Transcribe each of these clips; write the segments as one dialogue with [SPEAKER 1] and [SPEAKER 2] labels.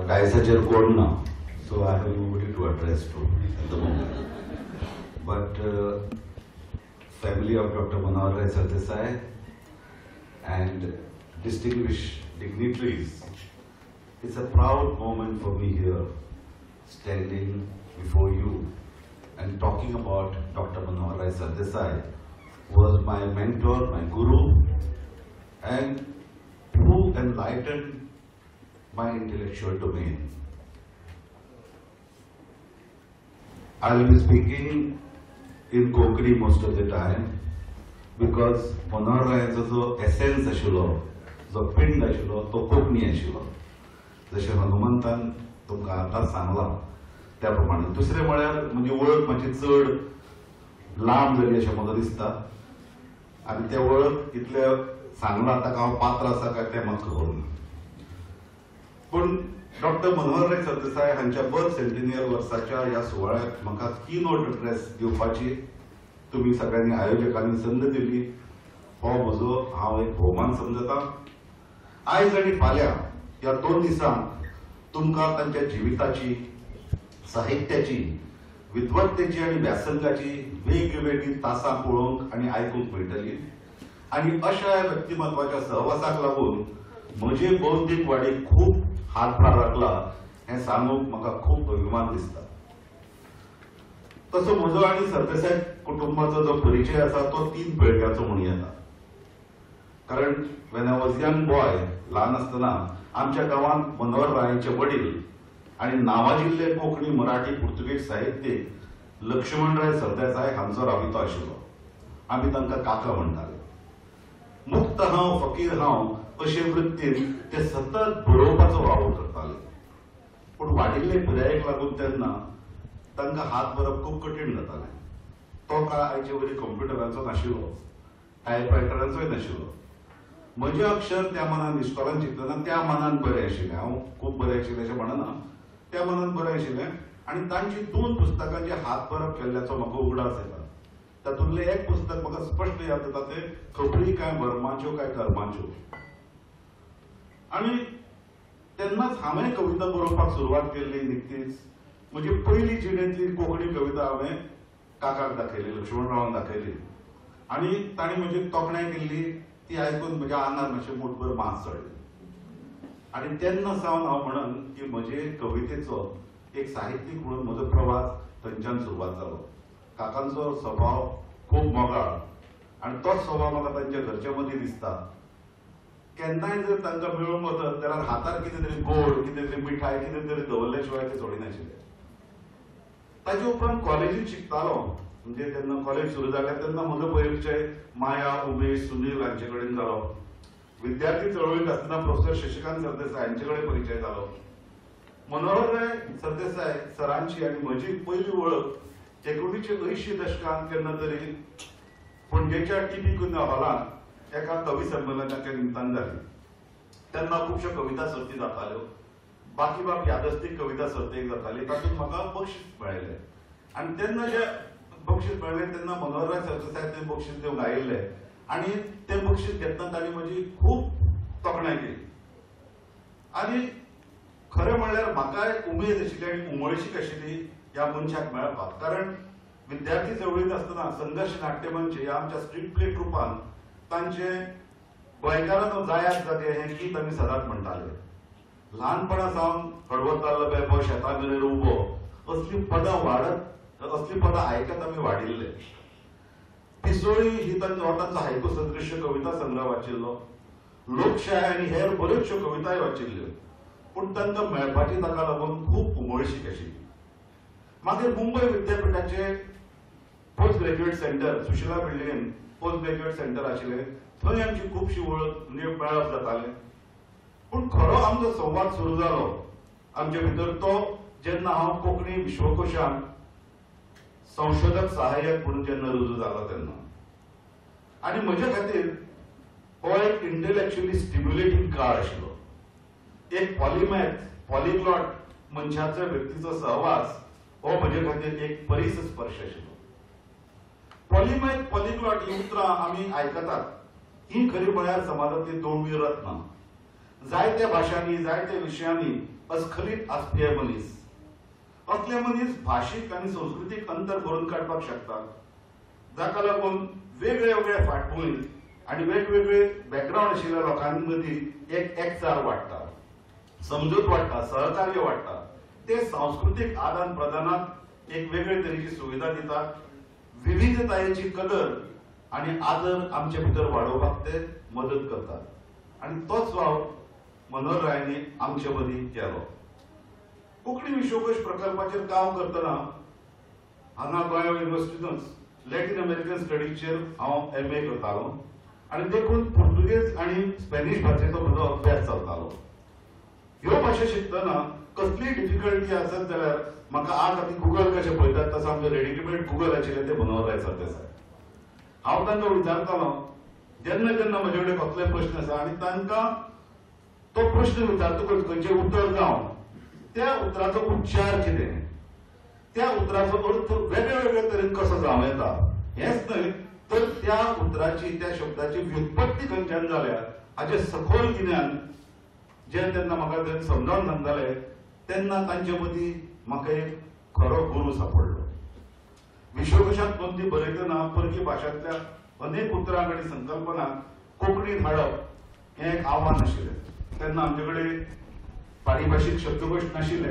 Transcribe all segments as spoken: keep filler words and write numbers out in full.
[SPEAKER 1] डायसाचेर कोण ना, so I have nobody to address to at the moment. But uh, family of Doctor Manohar Rai Sardesai and distinguished dignitaries, it's a proud moment for me here, standing before you and talking about Doctor Manohar Rai Sardesai, who was my mentor, my guru, and who enlightened my intellectual domain. I will be speaking in Konkani most of the time because Manohar Rai'चो जो essence आशिल्लो, जो पिंड आशिल्लो, तो कोंकणी आशिल्लो. जशें हनुमंतान तुमकां आतां सांगलां त्या प्रमाणे. दुसरें म्हळ्यार म्हजी वळख मातशी चड लांब जाली अशें म्हाका दिसता आनी तें वळख इतलें सांगलां ताका हांव पात्र आसा काय तें म्हाका खबर ना. पूण डॉक्टर मनोहर राय सरदेसाय हांच्या बर्थ सेंटिनियल वर्साच्या ह्या सुवाळ्याक म्हाका की नोट एड्रेस दिवपाची तुम्ही सगळ्यांनी आयोजकांनी संद दिली. हो म्हजो हांव एक भोवमान समजता. आयज आनी फाल्यां ह्या दोन दिसांक तुमकां तांच्या जिविताची, साहित्याची, विद्वत्तेची आनी व्यासंगाची वेगवेगळी तासां पळोवंक आनी आयकूंक मेळटली. आनी अशा व्यक्तिमत्वाच्या सहवासाक लागून म्हजे बौद्धीक वाडीक खूब हातभार लागला हें सांगूंक म्हाका खूब अभिमान दिसता. तसो म्हजो आनी सरदेसाय कुटुंबाचो जो परिचय आसा तो तीन पिळग्याचो म्हणून येता. कारण when I was young boy, ल्हान आसतना आमच्या गांवांत मनोहर रायचे वडील आनी नावाजिल्ले कोंकणी, मराठी, पुर्तुगीज साहित्यीक लक्ष्मणराय सरदेसाय हांचो राबितो आशिल्लो. आमी तांकां काका म्हणटाले. मुक्त हांव, फकीर हांव अशे वृत्तीन ते सतत बरोवपाचो वावर करताले. पूण वाडिल्ले पिरायेक लागून तेन्ना तांकां हात भरप खूब कठीण जातालें. तो काळ आयचे वरी कंप्युटराचो नाशिल्लो, टायपरायटराचोय नाशिल्लो. म्हजें अक्षर त्या मनान इस्कॉलान शिकतना त्या मनान बरें आशिल्लें. हांव खूब बरें आशिल्लें अशें म्हणना, त्या मनान बरें आशिल्लें. आनी तांची दोन पुस्तकांचे हात भरप केल्ल्याचो म्हाका उगडास येता. तातूंतलें एक पुस्तक म्हाका स्पश्ट याद जाता, तें खबरी काय वर्माच्यो काय कर्माच्यो. आनी तेन्नाच हांवें कविता बरोवपाक सुरवात केल्ली निकतीच. म्हजी पयली जिणेंतली कोंकणी कविता हांवें काकाक दाखयली, लक्ष्मणरावाक दाखयली. आनी तांणी म्हजी तोखणाय केल्ली. ती आयकून म्हज्या आंगार मातशें मुठभर मांस चडलें. आनी तेन्ना सावन हांव म्हणन की म्हजे कवितेचो एक साहित्यीक म्हणून म्हजो प्रवास थंयच्यान सुरवात जालो. काकांचो स्वभाव खूब मोगाळ आनी तोच स्वभाव म्हाका तांच्या घरच्या मदीं दिसता. केन्नाय जर तांकां मेळूंक वचत जाल्यार हातार कितें तरी गोड, कितें तरी मिठाय, कितें तरी दवरल्या शिवाय ते सोडिनाशिल्ले. ताचे उपरांत कॉलेजींत शिकतालो. म्हणजे तेन्ना कॉलेज सुरू जालें तेन्ना म्हजो परिचय माया, उमेश, सुनील हांचे कडेन जालो. विद्यार्थी चळवळींत आसतना प्रोफेसर शशिकांत सरदेसाय हांचे कडेन परिचय जालो. मनोहर राय सरदेसाय सरांची आनी म्हजी पयली वळख एकुणीशे अंयशीं दशकांत केन्ना तरी पणजेच्या टीपी कुंदा हॉलांत एका कवी संमेलनाच्या निमतान जाली. तेन्ना खुबश्यो कविता सर्ती जाताल्यो. बाकी बाब यादस्तीक कविता सर्त एक जाताली. तातूंत म्हाका बक्षीस मेळिल्लें. आनी तेन्ना जें बक्षीस मेळ्ळें तेन्ना मनोहर राय सरदेसाय तें बक्षीस दिवंक आयिल्लें. आनी तें बक्षीस घेतना तांणी म्हजी खूब तोखणाय केली. आनी खरें म्हणल्यार म्हाका एक उमेद आशिल्ली आनी उमळशीक आशिल्ली ह्या मनशाक मेळपाक. कारण विद्यार्थी चळवळींत आसतना संघर्श नाट्य मंच ह्या आमच्या स्ट्रीट प्ले ट्रुपान तांचें गोंयकारांनो जायात जागे हें गीत आमी सदांच म्हणटाले. ल्हानपणा सावन हडवतालो बेबो शेता मेरेन उबो असलीं पदां वाडत, असलीं पदां आयकत आमी वाडिल्ले. पिसोळी ही तांचो तांचो हायकू सदृश्य कविता संग्रह वाचिल्लो. लोकशाय आनी हेर बऱ्योचश्यो कविताय वाचिल्ल्यो. पूण तांकां मेळपाची ताका लागून खूब उमळशीक आशिल्ली. मागीर मुंबय विद्यापीठाचे पोस्ट ग्रॅज्युएट सेंटर, सुशिला बिल्डिंगेन पोस्ट ग्रॅज्युएट सेंटर आशिल्लें. थंय आमची खुबशी वळख म्हणजे मेळप जातालें. पूण खरो आमचो संवाद सुरू जालो आमचे भितर तो जेन्ना हांव कोंकणी विश्वकोशांत संशोधक सहाय्यक म्हणून जेन्ना रुजू जालो तेन्ना. आनी म्हजे खातीर हो एक इंटेलेक्च्युअली स्टिम्युलेटिंग काळ आशिल्लो. एक पॉलिमॅथ, पॉलिग्लॉट मनशाचो व्यक्तीचो सहवास हो म्हजे खातीर एक परीस स्पर्श आशिल्लो. पॉलिमॅथ, पॉलिग्लॉट ही उतरां आमी आयकतात. ही खरी म्हळ्यार समाजांतली दोन रत्नां. जायत्या भाषांनी जायत्या विशयांनी अस्खलीत आसपी मनीस असले मनीस भाशीक आणि संस्कृतीक अंतर भरून काडपाक शकतात, जाका लागून वेगळे वेगळे फाटभूंय आणि वेगवेगळे बॅकग्राऊंड आशिल्ल्या लोकांनी मदीं एक एकचार वाडटा, समजूत वाडटा, सहकार्य वाडटा. ते सांस्कृतिक आदान प्रदानात एक वेगळे तरेची सुविधा दितात. विविधतायेची कदर आणि आदर आमचे भितर वाडोवपाक ते मदत करतात. आणि तोच वाव मनोहर रायानी आमचे मदीं केलो. कोंकणी विश्वकोश प्रकल्पाचेर काम करतना हांगा गोंया युनिव्हर्सिटींतूच लॅटिन अमेरिकन स्टडीजचेर हांव एम ए करतालो आनी देखून पुर्तुगेज आनी स्पॅनिश भाशेचो म्हजो अभ्यास चलतालो. ह्यो भाशा शिकतना कसलीय डिफिकल्टी आसत जाल्यार म्हाका आज आमी गुगल कशें पळयतात तसो आमचो रेडिमेड गुगल आशिल्ले ते मनोहर राय सरदेसाय. हांव तांकां विचारतालो जेन्ना जेन्ना म्हजे कडेन कसले प्रश्न आसा आनी तांकां तो प्रश्न विचारतकच खंयचें उतर जावं त्या उतराचो उच्चार कितें, त्या उतराचो अर्थ वेगळ्या वेगळ्या तरेन कसो जावं येता हेंच न्हय तर त्या उतराची त्या शब्दाची व्युत्पत्ती खंयच्यान जाल्या हाचे सखोल गिन्यान जें तेन्ना म्हाका समजावन सांगताले तेन्ना तांचे मदीं म्हाका एक खरो गुरू सांपडलो. विश्वकोशांत नोंदी बरयतना परकी भाशांतल्या अनेक उतरांक आनी संकल्पनांक कोंकणींत हाडप हें एक आव्हान आशिल्लें. तेन्ना आमचे कडेन पारिभाषीक शब्दकोश नाशिल्ले.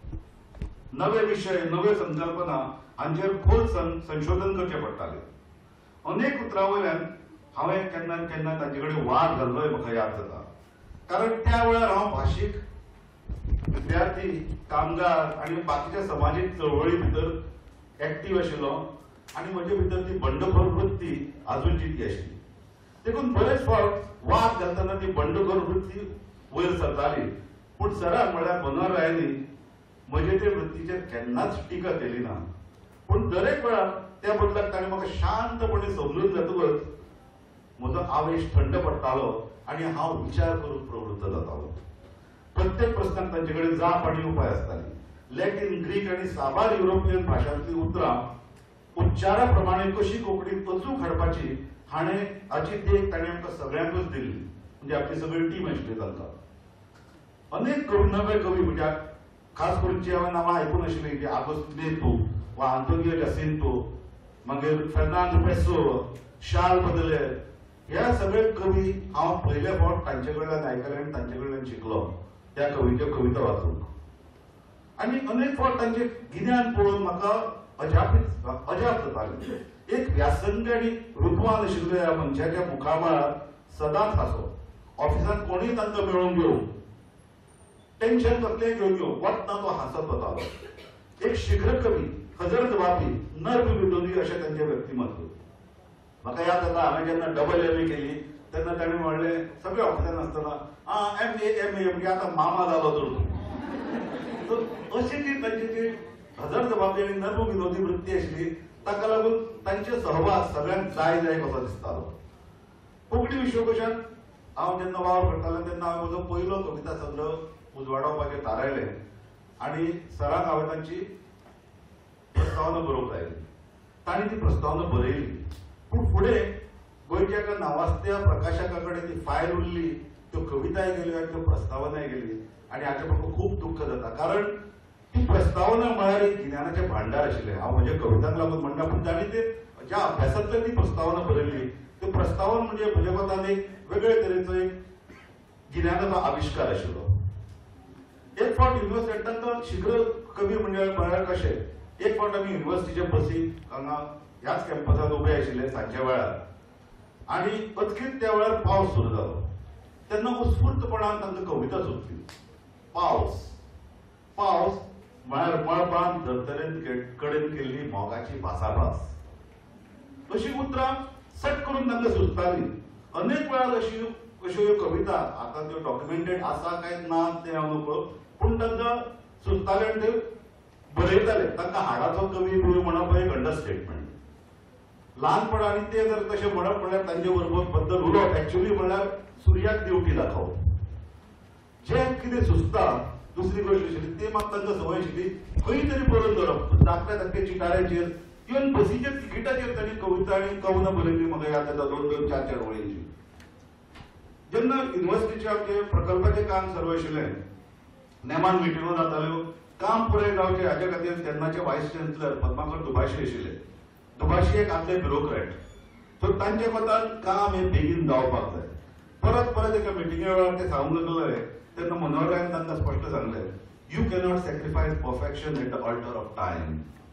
[SPEAKER 1] नवे विशय नवे संकल्पना हांचेर खोल संशोधन करचें पडटालें. अनेक उतरां वयल्यान हांवें केन्ना केन्ना तांचे कडेन वाद घाल्लोय म्हाका याद जाता. कारण त्या वेळार हांव भाशीक विद्यार्थी कामगार आनी बाकीच्या समाजीक चळवळी भितर एक्टीव आशिल्लो आनी म्हजे भितर ती बंडखोर वृत्ती अजून जितकी आशिल्ली. देखून बरेच फावट वाद घालतना ती बंडखोर वृत्ती वयर सरताली. पूण सराक म्हळ्यार मनोहर रायानी म्हजे ते वृत्तीचेर केन्नाच टिका केली ना. पूण दरेक वेळार त्या बदलाक ताणें म्हाका शांतपणे समजून जातकच म्हजो आवेश थंड पडटालो आनी हांव विचार करून प्रवृत्त जातालो. प्रत्येक प्रश्नाक तांचे कडेन जाप आनी उपाय आसताली. लॅटिन, ग्रीक आनी साबार युरोपियन भाशांतलीं उतरां उच्चारा प्रमाणे कशी कोंकणीत अचूक हाडपाची हाणें हाची देख ताणें आमकां सगळ्यांकूच दिल्ली. म्हणजे आपली सगळी टीम आशिल्ली तांकां. अनेक कवी नवे कवी म्हणजे खास करून जी हांवें नांवां आयकून आशिल्लीं की आगोस्तिनेतो वा आंतोनियो जासिंतो, मागीर फेर्नांदो पेसोआ, शार्ल बॉडलेयर ह्या सगळे कवी हांव पयले फावट तांचे कडल्यान आयकले आनी तांचे कडल्यान शिकलो त्या कवीच्यो कविता वाचून. आनी अनेक फावट तांचें गिन्यान पळोवन म्हाका अजापीत अजाप जातालें. एक व्यासंगी आनी रुतवान आशिल्ल्या ह्या मनशाच्या मुखामळार सदांच हांसो. ऑफिसांत कोणीय तांकां मेळून घेवं टेन्शन कसलेंय घेवन घेवं वतना तो हांसत वतालो. एक शीघ्र कवी, हजर जबाबी, नर्म विनोदी अशें तांचें व्यक्तिमत्व. म्हाका याद जाता हांवें जेन्ना डबल एम ए केली तेन्ना ताणें म्हणलें सगळ्या ऑफिसान आसतना आं एम ए एम ए म्हणजे आतां मामा जालो तर तूं. अशी ती तांची जी हजर जबाबी आनी नर्म विनोदी वृत्ती आशिल्ली ताका लागून तांचे सहवास सगळ्यांक जाय जाय कसो दिसतालो. कोंकणी विश्वकोशांत हांव जेन्ना वावर करतालो तेन्ना हांवें म्हजो पयलो कविता संग्रह उजवाडोवपाचें थारायलें आनी सराक हांवें तांची प्रस्तावना बरोवंक लायली. तांणी ती प्रस्तावना बरयली. पूण फुडें गोंयच्या एका नावाजत्या प्रकाशका कडेन ती फायल उरली. त्यो कविताय गेल्यो आनी त्यो प्रस्तावनाय गेली आनी हाचें म्हाका खूब दुख्ख जाता. कारण ती प्रस्तावना म्हळ्यार एक गिन्यानाचें भांडार आशिल्लें. हांव म्हज्या कवितांक लागून म्हणटा पूण तांणी ते ज्या अभ्यासांतल्यान ती प्रस्तावना बरयली त्यो प्रस्तावना म्हणजे म्हज्या मतान एक वेगळे तरेचो एक गिन्यानाचो आविश्कार आशिल्लो. एक फावट युनिव्हर्सिटींत तांकां शीघ्र कवी मंडळ म्हळ्यार कशें एक फावट आमी युनिव्हर्सिटीच्या बसीक हांगा ह्याच कॅम्पसांत उबे आशिल्ले सांजच्या वेळार आनी अचकीत त्या वेळार पावस सुरू जालो. तेन्ना उत्स्फूर्तपणान तांकां कविता सुचली. पावस पावस म्हळ्यार मळबान धर्तरेन कडेन केल्ली मोगाची भासाभास अशी उतरां सट करून तांकां सुचतालीं. अनेक वेळार अशी अश्यो ह्यो कविता आतां त्यो डॉक्युमेंटेड आसा काय ना तें हांव नकळो पूण तांकां सुचताले आनी ते बरयताले. तांकां हाडाचो कवी बी म्हणप एक अंडरस्टेटमेंट. ल्हानपणांनी ते जर तशें म्हणप म्हणल्यार तांचे बरोबर बद्दल उलोवप एक्चुअली म्हणल्यार सुर्याक दिवटी दाखोवप. जें कितें सुचता दुसरी गोष्ट आशिल्ली ती म्हाका तांकां संवय आशिल्ली खंय तरी बरोवन दवरप. धाकट्या धाकट्या चिटाऱ्याचेर इवन बसीच्या तिकीटाचेर तांणी कविता आनी कवनां बरयलीं. म्हाका याद जाता दोन दोन चार चार वळींची. जेन्ना युनिव्हर्सिटीचे आमचे प्रकल्पाचे काम सुरू आशिल्लें, नेमान मिटिंगो जाताल्यो, काम पुराय जावचें हाचे खातीर तेन्नाचे वायस चान्सलर पद्माकर दुबाशी आशिल्ले. दुबाशी एक आदले ब्युरोक्रेट. सो तांचे कोतान काम हे बेगीन जावपाक जाय. परत परत एका मिटिंगे वेळार ते सांगूंक लागले, तेन्ना मनोहर रायन तांकां स्पश्ट सांगलें, you cannot sacrifice perfection at the altar of time.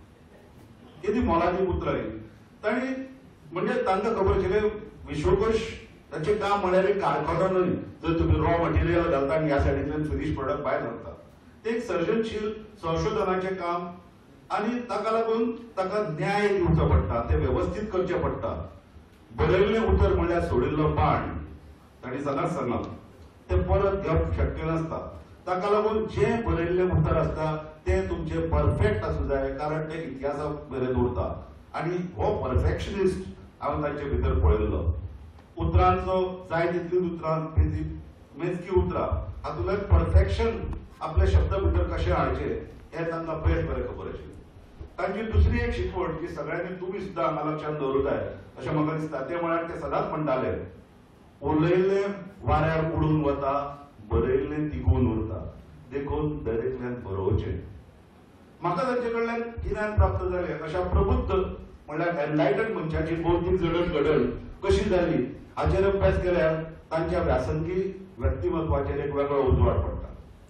[SPEAKER 1] किती मोलाची उतरां ही. तांणी म्हणजे तांकां खबर आशिल्लें विश्वकोश ताचें काम म्हळ्यार एक कारखानो न्हय, जर तुमी रॉ मटेरियल घालता आनी ह्या सायडींतल्यान फिनिश प्रोडक्ट भायर व्हरता. ते एक सर्जनशील संशोधनाचें काम आनी ताका लागून ताका न्याय दिवचो पडटा, ते व्यवस्थीत करचें पडटा. बरयल्लें उतर म्हळ्यार सोडिल्लो बाण तांणी सदांच सांगलां, ते परत घेवप शक्य नासता. ताका लागून जें बरयल्लें उतर आसता तें तुमचें परफेक्ट आसूं जाय, कारण तें इतिहासाक मेरेन उरता. आनी हो परफेक्शनिस्ट हांवें तांचे भितर पळयल्लो. उतरांचो जाय तितली उतरां, मेजकी उतरां, हातूंतल्यान परफेक्शन आपल्या शब्दा भितर कशें हाडचें हें तांकां बेस्ट बरें खबर आशिल्लें. तांची दुसरी एक शिकवण जी सगळ्यांनी तुमी सुद्दां हांगा लक्षांत दवरूंक जाय अशें म्हाका दिसता, ते म्हळ्यार ते सदांच म्हणटाले, उलयल्लें वाऱ्यार उडून वता, बरयल्लें तिगून उरता, देखून दरेकल्यान बरोवचें. म्हाका तांचे कडल्यान गिन्यान प्राप्त जालें. अशा प्रबुद्ध म्हळ्यार एनलायटन मनशाची बौद्धीक जडण घडण कशी जाली हाचेर अभ्यास केल्यार तांच्या व्यासंगी व्यक्तिमत्वाचेर एक वेगळो उजवाड पडटा.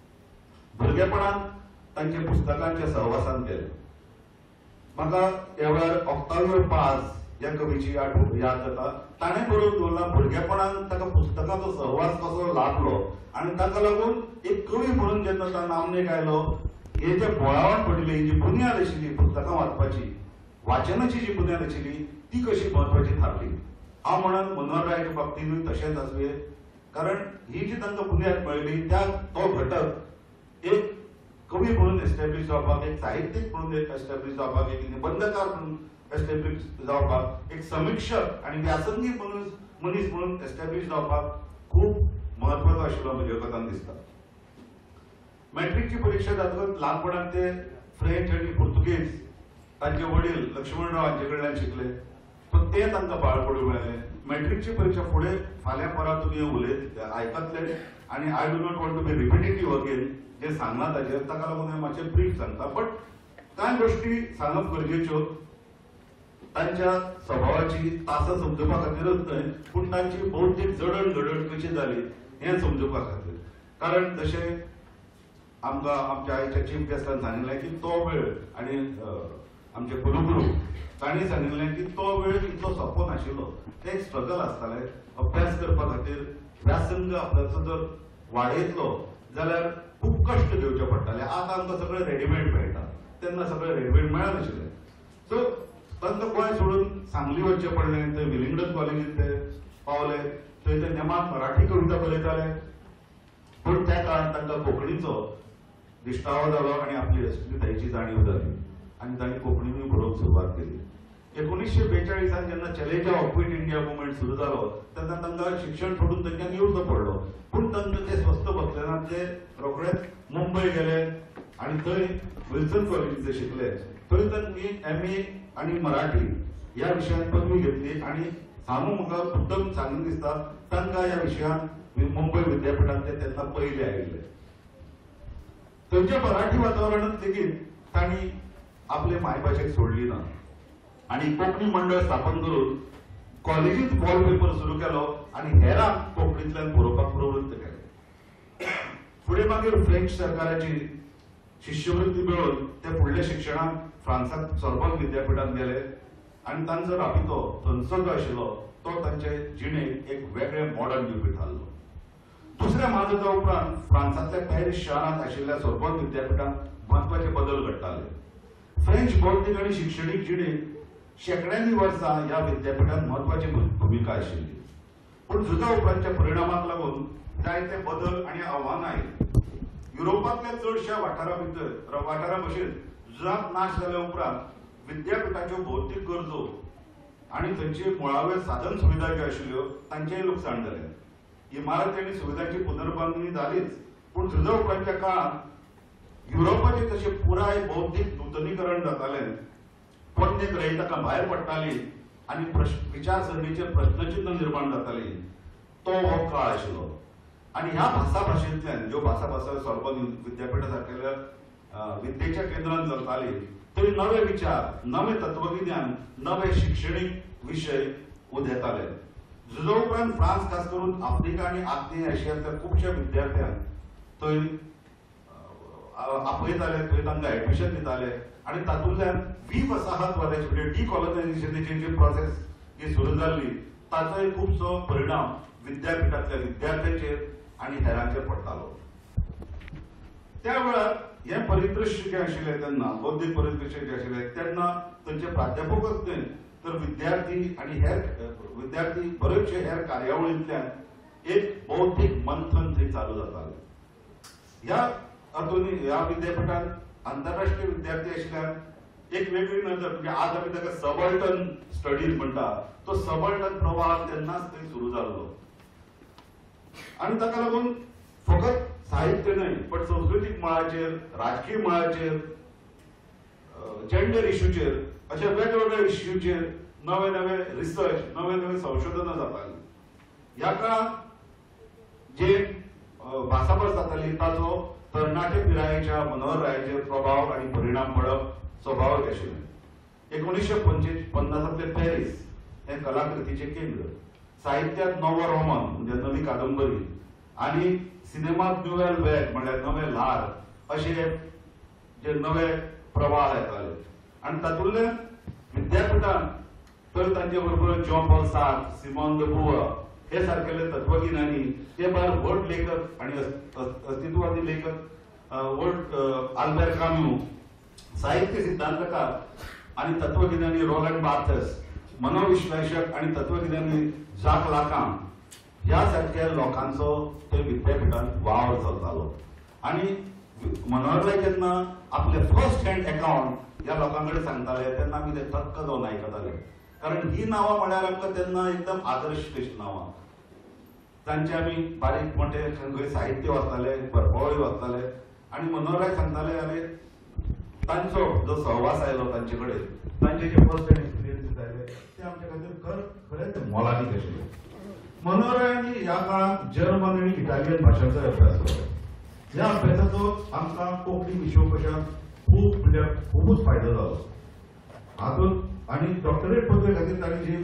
[SPEAKER 1] भुरगेपणांत तांचे पुस्तकांच्या सहवासान केलें. म्हाका ह्या वेळार ऑक्टावियो पाज ह्या कवीची याद जाता. ताणें बरोवन दवरला, भुरगेपणांत ताका पुस्तकाचो सहवास कसो लाभलो आनी ताका लागून एक कवी म्हणून जेन्ना ताणें नामनेक आयलो, हे जे बोळावण पडिल्ली जी बुन्याद आशिल्ली पुस्तकां वाचपाची, वाचनाची जी बुन्याद आशिल्ली ती कशी म्हत्वाची थारली. हांव म्हणन मनोहर रायाच्या बाबतींतूय तशेंच आसुंये, कारण ही जी तांकां बुन्याद मेळ्ळी त्या तो घटक एक कवी म्हणून एस्टॅब्लिश जावपाक, एक साहित्यीक म्हणून एस्टॅब्लिश जावपाक, एक निबंधकार म्हणून एस्टॅब्लिश जावपाक, एक समीक्षक आनी व्यासंगी मनीस मनीस म्हणून एस्टॅब्लिश जावपाक खूब म्हत्वाचो आशिल्लो म्हज्या कोतान दिसता. मॅट्रिकची परीक्षा जातकच ल्हानपणांत ते फ्रेंच आनी पुर्तुगेज तांचे वडील लक्ष्मणराव हांचे कडल्यान शिकले. सो ते तांकां बाळपणूक मेळ्ळें. मॅट्रिकची परीक्षा फुडें फाल्यां परां तुमी उलयत आयकतले आनी I do not want to be repetitive again जे सांगना ताचेर, ताका लागून हांव मातशें ब्रीफ सांगता. बट कांय गोश्टी सांगप गरजेच्यो तांच्या स्वभावाची तासा समजुपा खातीरच न्हय, पूण तांची बौद्धीक जडण घडण कशी जाली हें समजुपा खातीर. कारण जशें आमकां आमच्या आयच्या चीफ गेस्टान सांगिल्लें की तो वेळ आनी आमचे कुलगुरू तांणी सांगिल्लें की तो वेळ इतलो सोंपो नाशिल्लो. ते एक स्ट्रगल आसतालें अभ्यास करपा खातीर. व्यासंग आपल्याचो जर वाडयतलो जाल्यार खूब कश्ट घेवचे पडटाले. आतां आमकां सगळें रेडीमेड मेळटा, तेन्ना सगळें रेडीमेड मेळनाशिल्लें. सो तांकां गोंय सोडून सांगली वचचें पडलें. थंय विलिंगडन कॉलेजींत ते पावले. थंय ते नेमान मराठी कविता बरयताले, पूण त्या काळांत तांकां कोंकणीचो दिश्टावो जालो आनी आपली अस्मितायेची जाणीव जाली आनी तांणी कोंकणीनूय बरोवंक सुरवात केली. एकोणीसशे बेचाळीसांत जेन्ना चलेजा ऑफ क्वीट इंडिया मुवमेंट सुरू जालो तेन्ना तांकां शिक्षण सोडून तांच्यान येवचो पडलो. पूण तांकां ते स्वस्त बसले ना. ते रोखडेच मुंबय गेले आनी थंय विल्सन कॉलेजींत शिकले. थंय तांणी एम ए आनी मराठी ह्या विशयांत पदवी घेतली आनी सांगू म्हाका मुद्दम सांगून दिसता तांकां ह्या विशयांत मुंबय विद्यापीठांत ते तेन्ना पयले आयिल्ले. थंयच्या मराठी वातावरणांत लेगीत तांणी आपले मायभाशेक सोडली ना आनी कोंकणी मंडळ स्थापन करून कॉलेजींत वॉलपेपर सुरू केलो आनी हेरांक कोंकणींतल्यान बरोवपाक प्रवृत्त केलें. फुडें मागीर फ्रेंच सरकाराची शिश्यवृत्ती मेळोवन ते फुडल्या शिक्षणाक फ्रांसांत सोर्बोन विद्यापीठांत गेले आनी तांचो राबितो थंयचो जो आशिल्लो तो तांचे जिणेक एक वेगळें मॉडर्न दिवपी थारलो. दुसऱ्या महायुद्धा उपरांत फ्रांसांतल्या पॅरीस शारांत आशिल्ल्या सोर्बोन विद्यापीठांत म्हत्वाचे बदल घडटाले. फ्रेंच बौद्धीक आनी शिक्षणीक जिणेक शेकड्यांनी वर्सां ह्या विद्यापीठांत म्हत्वाची भुमिका आशिल्ली. पूण झुजा उपरांतच्या परिणामाक लागून जायते बदल आनी आव्हानां आयलीं. युरोपांतल्या चडशा वाठारा भितर वाठारा भशेन झुजाक नाश जाल्या उपरांत विद्यापीठाच्यो भौतीक गरजो आनी थंयचे मुळावे साधन सुविधा ज्यो आशिल्ल्यो तांचेंय लुकसाण जालें. इमारती आनी सुविधांची पुनर्बांदणी जालीच, पूण झुजा उपरांतच्या काळांत युरोपाचें तशें पुराय बौद्धीक नूतनीकरण जातालें. प्रत्येक रयतका भायर पडटाली आनी विचारसरणीचेर प्रश्नचिन्ह निर्माण जाताली. तो हो काळ आशिल्लो. आणि ह्या भासा भाशेंतल्यान ज्यो भासा भासा सोर्बोन विद्यापीठा सारकेल्या विद्येच्या केंद्रांत चलताली थंय नवे विचार, नवे तत्वगिन्यान, नवे शिक्षणीक विशय उदेताले. जुजे उपरांत फ्रांस खास करून आफ्रिका आणि आग्नेय आशियांतल्या खुबश्या विद्यार्थ्यांक थंय आपयताले, थंय तांकां एडमिशन दिताले आणि तातूंतल्यान वी वसाहतवाद्याची म्हणजे डिकॉलनायझेशनाची जी प्रोसेस जी सुरू जाल्ली ताचोय खुबसो परिणाम विद्यापीठांतल्या विद्यार्थ्यांचेर आणि हेरांचेर पडटालो. त्या वेळार हे परिदृश्य जे आशिल्लें तेन्ना बौद्धीक परिदृश्य जे आशिल्लें तेन्ना थंयचे प्राध्यापकच न्हय तर विद्यार्थी आणि हेर विद्यार्थी बरेचशे हेर कार्यावळींतल्यान एक बौद्धीक मंथन थंय चालू जातालें. ह्या हातूंत ह्या विद्यापीठांत आंतरराष्ट्रीय विद्यार्थी आशिल्ल्यान एक वेगळी नजर म्हणजे आज आमी ताका सबल्टन स्टडीज म्हणटा तो सबल्टन प्रवाह तेन्नाच थंय सुरू जाल्लो. आणि ताका लागून फकत साहित्य न्हय पण संस्कृतीक मळाचेर, राजकीय मळाचेर, जेंडर इश्यूचेर अशा वेगवेगळ्या इश्यूचेर नवे नवे रिसर्च, नवे नवे संशोधनां जातालीं. ह्या काळात जे भासाभास जाताली ताचो तरणाटे पिरायेच्या मनोहर रायाचेर प्रभाव आणि परिणाम पडप स्वाभाविक आशिल्लें. एकोणीसशे पन्नासांतले पॅरिस हे कलाकृतीचे केंद्र, साहित्यात नवो रोमन म्हणजे नवी कादंबरी आणि सिनेमात न्युवेल वेग म्हळ्यार नवे ल्हार अशे जे नवे प्रवाह येताले. आणि तातूंतल्यान विद्यापीठांत तर तांचे बरोबर John Paul Sartre, Simone de Beauvoir हे सारकेले तत्वगिन्यानी ते भायर व्हड लेखक आणि अस्तित्ववादी लेखक व्हड आल्बर्ट काम्यू, साहित्य सिद्धांतकार आणि तत्वगिन्यानी रोलंड बार्थेस, मनोविश्लेशक आणि तत्वगिन्यानी जाक लाकान ह्या सारख्या लोकांचो थंय विद्यापीठांत वावर चलतालो. आणि मनोहरराय जेन्ना आपले फर्स्ट हँड अकाउंट ह्या लोकांकडे सांगताले तेन्ना आमी ते थक्क जावन आयकताले. कारण ही नांवां म्हळ्यार आमकां तेन्ना एकदम आदर्श कशी नांवां. तांचे आमी बारीक मोठे खंय साहित्य वाचताले, परपळी वाचताले आणि मनोहरराय सांगताले अरे तांचो जो सहवास आयलो तांचे कडेन, तांचे जे फर्स्ट हँड एक्सपिरियन्सीस आयले ते आमच्या खातीर खरेंच मोलादीक आशिल्ले. मनोहररायांनी ह्या काळात जर्मन आणि इटालियन भाशांचो अभ्यास केलो. ह्या अभ्यासाचो आमकां कोंकणी विश्वकोशांत खूब म्हणजे खूबच फायदो जालो. हातूंत आणि डॉक्टरेट पदवे खातीर तांणी जी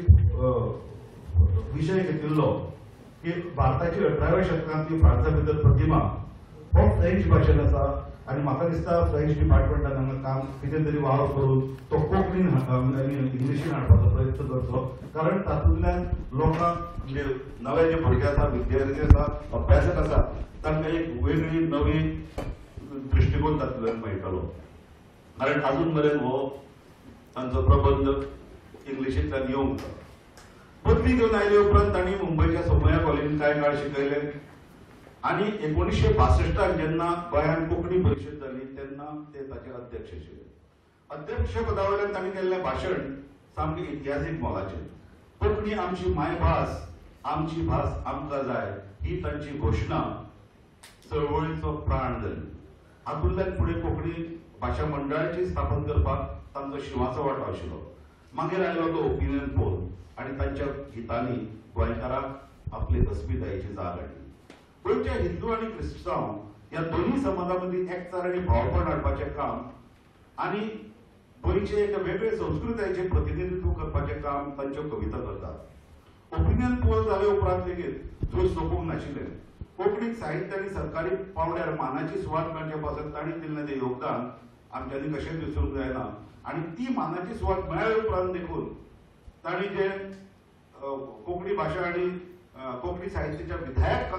[SPEAKER 1] विशय घेतिल्लो की भारताची अठराव्या शतकांतली फ्रांसा भितर प्रतिमा हो फ्रेंच भाशेन आसा आणि म्हाका दिसता फ्रेंच डिपार्टमेंटान हांगा काम कितें तरी वावर करून तो कोंकणीन इंग्लिशीन हाडपाचो प्रयत्न करचो. कारण तातूंतल्यान लोकांक म्हणजे नवे जे भुरगे आसा, विद्यार्थी आसा, अभ्यासक आसा तांकां एक वेगळी नवी दृश्टिकोन तातूंतल्यान मेळटलो. कारण अजून मेरेन हो तांचो प्रबंध इंग्लिशींतल्यान येवंक ना. पदवी घेवन आयले उपरांत तांणी मुंबयच्या सोमया कॉलेजींत कांय काळ शिकयले आणि एकोणीसशे बासष्टाक जेन्ना गोंयांत कोंकणी परिशद जाली तेन्ना ते ताचे अध्यक्ष आशिल्ले. अध्यक्ष पदा वयल्यान तांणी केल्लें भाशण सामकें इतिहासीक मोलाचें. कोंकणी आमची मायभास, आमची भास आमकां जाय ही तांची घोशणा चळवळीचो प्राण जाली. हातूंतल्यान फुडें कोंकणी भाशा मंडळाची स्थापन करपाक तांचो शिवाचो वांटो आशिल्लो. मागीर आयलो तो ओपिनियन पोल आणि तांच्या गितांनी गोंयकारांक आपली अस्मितायेची जाग हाडली. गोंयच्या हिंदू आणि क्रिस्तांव ह्या दोन्ही समाजा मदीं एकचार आनी भावपण हाडपाचें काम आणि गोंयचे एका वेगळे संस्कृतायेचें प्रतिनिधित्व करपाचें काम तांच्यो कविता करतात. ओपिनियन पोल जाले उपरांत लेगीत झूज सोंपूंक नाशिल्लें. कोंकणीक साहित्य आनी सरकारी पावंड्यार मानाची सुवात मेळचे पासत तांणी दिल्लें तें योगदान आमच्यांनी कशेंच विसरूंक जायना. आनी ती मानाची सुवात मेळ्ळे उपरांत देखून तांणी जे कोंकणी भाशा आनी कोंकणी साहित्याच्या विधायक